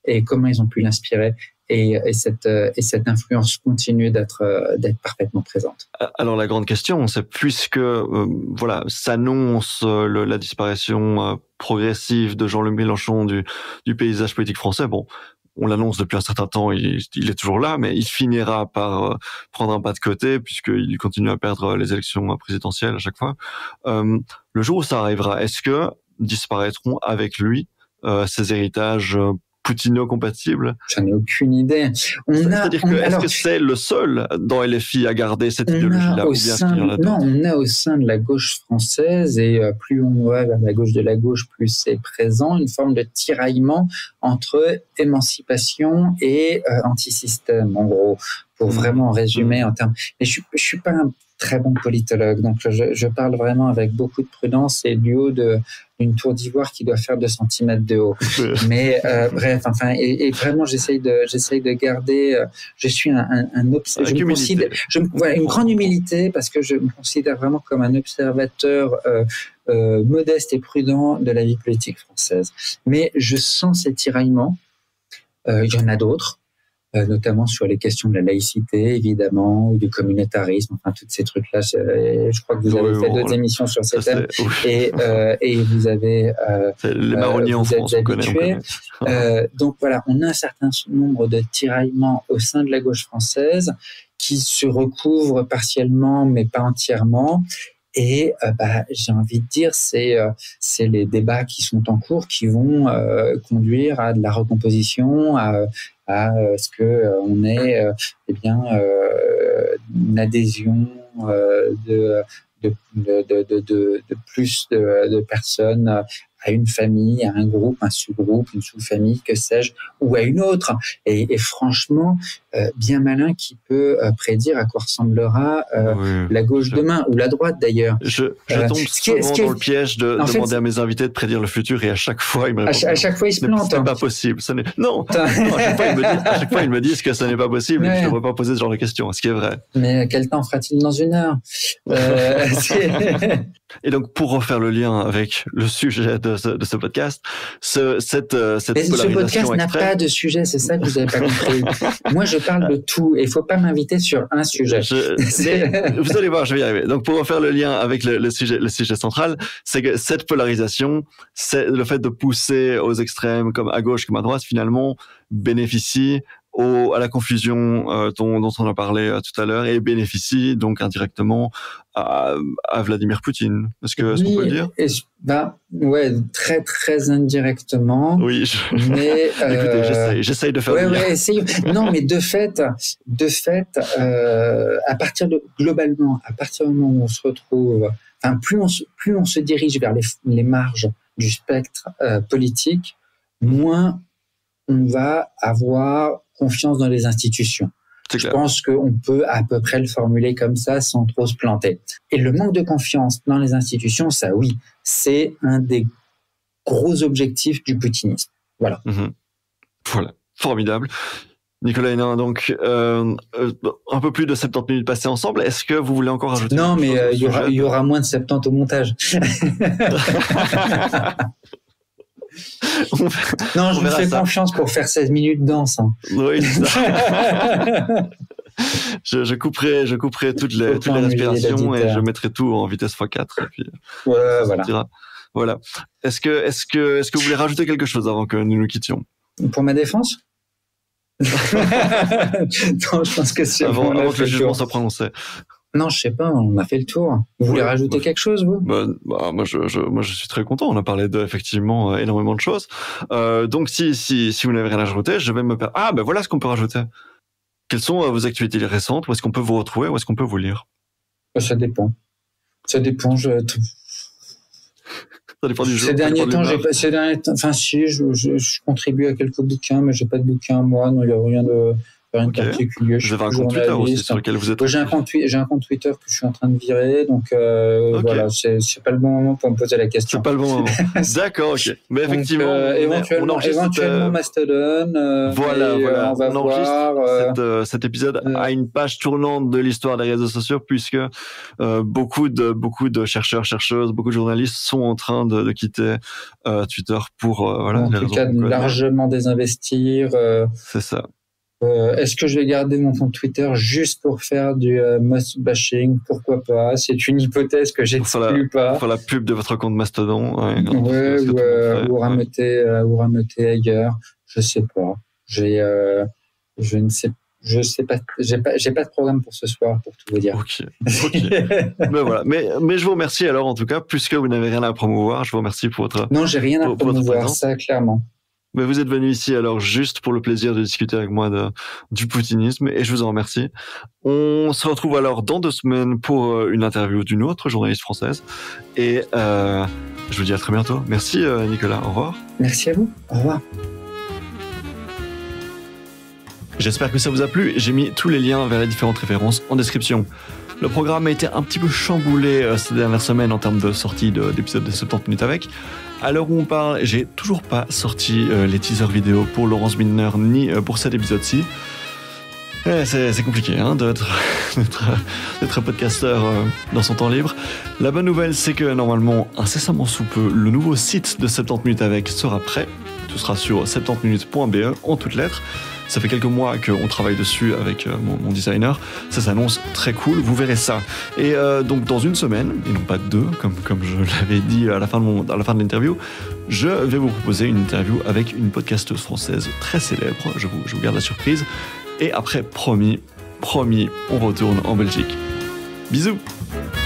et comment ils ont pu l'inspirer. Et, et, cette, et cette influence continue d'être, d'être parfaitement présente. Alors la grande question, c'est puisque euh, voilà, s'annonce euh, le, la disparition euh, progressive de Jean-Luc Mélenchon du, du paysage politique français, bon, on l'annonce depuis un certain temps, il, il est toujours là, mais il finira par euh, prendre un pas de côté puisqu'il continue à perdre les élections présidentielles à chaque fois. Euh, le jour où ça arrivera, est-ce que disparaîtront avec lui euh, ses héritages euh, poutino-compatible? J'en ai aucune idée. On C'est-à-dire a, que, on, est-ce alors, que c'est le seul dans L F I à garder cette idéologie-là, ou bien sein, est-ce qu'il y en a d'autres? Non, on a au sein de la gauche française, et euh, plus on va vers la gauche de la gauche, plus c'est présent, une forme de tiraillement entre émancipation et euh, anti-système, en gros, pour mmh. vraiment résumer mmh. en termes... Mais je ne suis pas un très bon politologue, donc je, je parle vraiment avec beaucoup de prudence et du haut de, d'une tour d'ivoire qui doit faire deux centimètres de haut. Mais euh, bref, enfin, et, et vraiment, j'essaye de, j'essaye de garder. Euh, je suis un, un, un obs- je me considère, je me, voilà, une grande humilité parce que je me considère vraiment comme un observateur euh, euh, modeste et prudent de la vie politique française. Mais je sens ces tiraillements. Euh, il y en a d'autres. Euh, notamment sur les questions de la laïcité, évidemment, ou du communautarisme, enfin, tous ces trucs-là. Je, je crois que vous avez oui, fait bon, d'autres ouais. émissions sur ces thèmes. Oui. Et, euh, et vous avez... Euh, les marronniers euh, en France, on connaît, on connaît. Euh, donc voilà, on a un certain nombre de tiraillements au sein de la gauche française qui se recouvrent partiellement, mais pas entièrement. Et euh, bah, j'ai envie de dire, c'est euh, c'est les débats qui sont en cours qui vont euh, conduire à de la recomposition, à, à euh, ce que euh, on ait euh, eh bien euh, une adhésion euh, de, de, de, de, de, de plus de, de personnes à une famille, à un groupe, un sous-groupe, une sous-famille, que sais-je, ou à une autre. Et, et franchement, euh, bien malin qui peut euh, prédire à quoi ressemblera euh, oui, la gauche je, demain, ou la droite d'ailleurs. Je, je tombe euh, souvent est, dans est, le piège de demander fait, à mes invités de prédire le futur, et à chaque fois, ils me répondent. À, à chaque fois, ils se plantent. Ce n'est pas possible. Ce n'est... Non, non à, chaque fois, ils me disent, à chaque fois, ils me disent que ce n'est pas possible, ouais. et que je ne devrais pas poser ce genre de questions, ce qui est vrai. Mais quel temps fera-t-il dans une heure euh, Et donc, pour refaire le lien avec le sujet de ce, de ce podcast, ce, cette, cette Mais polarisation ce podcast n'a extrême... pas de sujet, c'est ça que vous n'avez pas compris. Moi, je parle de tout, et il ne faut pas m'inviter sur un sujet. Je... vous allez voir, je vais y arriver. Donc, pour refaire le lien avec le, le, sujet, le sujet central, c'est que cette polarisation, c'est le fait de pousser aux extrêmes, comme à gauche comme à droite, finalement, bénéficie Au, à la confusion euh, dont, dont on a parlé euh, tout à l'heure, et bénéficie donc indirectement à, à Vladimir Poutine. Est-ce, que, oui, est-ce qu'on peut le dire? Et, bah, ouais, très très indirectement. Oui, je... mais euh... écoutez, j'essaye, j'essaye de faire. Ouais, le lien. ouais, essayez. Non, mais de fait, de fait, euh, à partir de globalement, à partir du moment où on se retrouve, enfin, plus on se, plus on se dirige vers les, les marges du spectre euh, politique, moins on va avoir confiance dans les institutions. C'est Je clair. pense qu'on peut à peu près le formuler comme ça sans trop se planter. Et le manque de confiance dans les institutions, ça oui, c'est un des gros objectifs du poutinisme. Voilà. Mmh. Voilà, formidable. Nicolas Hénin, donc euh, euh, un peu plus de soixante-dix minutes passées ensemble. Est-ce que vous voulez encore ajouter? Non, mais il euh, y, y aura moins de soixante-dix au montage. Non, je vous fais ça. Confiance pour faire seize minutes danse. Hein. Oui, c'est ça. je, je couperai, je couperai toutes les, toutes les respirations et je mettrai tout en vitesse fois quatre. Et puis, ouais, voilà. Dira. Voilà. Est-ce que, est-ce que, est-ce que vous voulez rajouter quelque chose avant que nous nous quittions? Pour ma défense? Non, je pense que c'est avant, bon, avant que le jugement soit prononcé. Non, je sais pas, on a fait le tour. Vous voulez ouais, rajouter bah, quelque chose, vous? bah, bah, moi, je, je, moi, je suis très content. On a parlé de, effectivement, euh, énormément de choses. Euh, donc, si, si, si vous n'avez rien à rajouter, je vais me faire... Ah, ben voilà ce qu'on peut rajouter. Quelles sont euh, vos actualités récentes? Où est-ce qu'on peut vous retrouver? Où est-ce qu'on peut vous lire? Ça dépend. Ça dépend. Je... Ça dépend du jeu. Ces derniers temps, j'ai pas, ces derniers temps, enfin, si, je, je, je contribue à quelques bouquins, mais j'ai pas de bouquins, moi. Non, il y a rien de, rien okay. de particulier. Vous avez un compte Twitter aussi sur lequel vous êtes. Ouais, j'ai un compte, j'ai un compte Twitter que je suis en train de virer, donc euh, okay. voilà, c'est, c'est pas le bon moment pour me poser la question. C'est pas le bon moment. D'accord, ok. Mais donc, effectivement, euh, éventuellement, on éventuellement Mastodon. Euh, voilà, mais, voilà. Euh, on va on enregistre voir. Euh, cette, euh, cet épisode euh, à une page tournante de l'histoire des réseaux sociaux, puisque euh, beaucoup de beaucoup de chercheurs, chercheuses, beaucoup de journalistes sont en train de, de quitter euh, Twitter pour euh, voilà. En les tout raisons cas, largement désinvestir. Euh, c'est ça. Euh, est-ce que je vais garder mon compte Twitter juste pour faire du euh, must bashing? Pourquoi pas? C'est une hypothèse que j'exclus pas. Pour faire la pub de votre compte Mastodon. Ouais, ouais, ou, euh, ou rameuter, euh, ou rameuter ailleurs. Je sais pas. J'ai, euh, je ne sais, je sais pas. J'ai pas, j'ai pas de programme pour ce soir, pour tout vous dire. Ok. Ok. mais voilà. Mais, mais je vous remercie alors en tout cas, puisque vous n'avez rien à promouvoir. Je vous remercie pour votre. Non, j'ai rien à promouvoir. Ça, clairement. Mais vous êtes venu ici alors juste pour le plaisir de discuter avec moi de, du poutinisme et je vous en remercie. On se retrouve alors dans deux semaines pour une interview d'une autre journaliste française et euh, je vous dis à très bientôt. Merci euh, Nicolas, au revoir. Merci à vous, au revoir. J'espère que ça vous a plu. J'ai mis tous les liens vers les différentes références en description. Le programme a été un petit peu chamboulé euh, ces dernières semaines en termes de sortie de, d'épisodes de soixante-dix minutes avec. À l'heure où on parle, j'ai toujours pas sorti euh, les teasers vidéo pour Laurence Milner ni euh, pour cet épisode-ci. Eh, c'est, c'est compliqué hein, d'être, d'être, d'être podcasteur euh, dans son temps libre. La bonne nouvelle, c'est que normalement, incessamment sous peu, le nouveau site de soixante-dix minutes avec sera prêt. Tout sera sur soixante-dix minutes point b e en toutes lettres. Ça fait quelques mois qu'on travaille dessus avec euh, mon, mon designer. Ça s'annonce très cool, vous verrez ça. Et euh, donc dans une semaine, et non pas deux, comme, comme je l'avais dit à la, fin de mon, à la fin de l'interview, je vais vous proposer une interview avec une podcasteuse française très célèbre. Je vous, je vous garde la surprise. Et après, promis, promis, on retourne en Belgique. Bisous!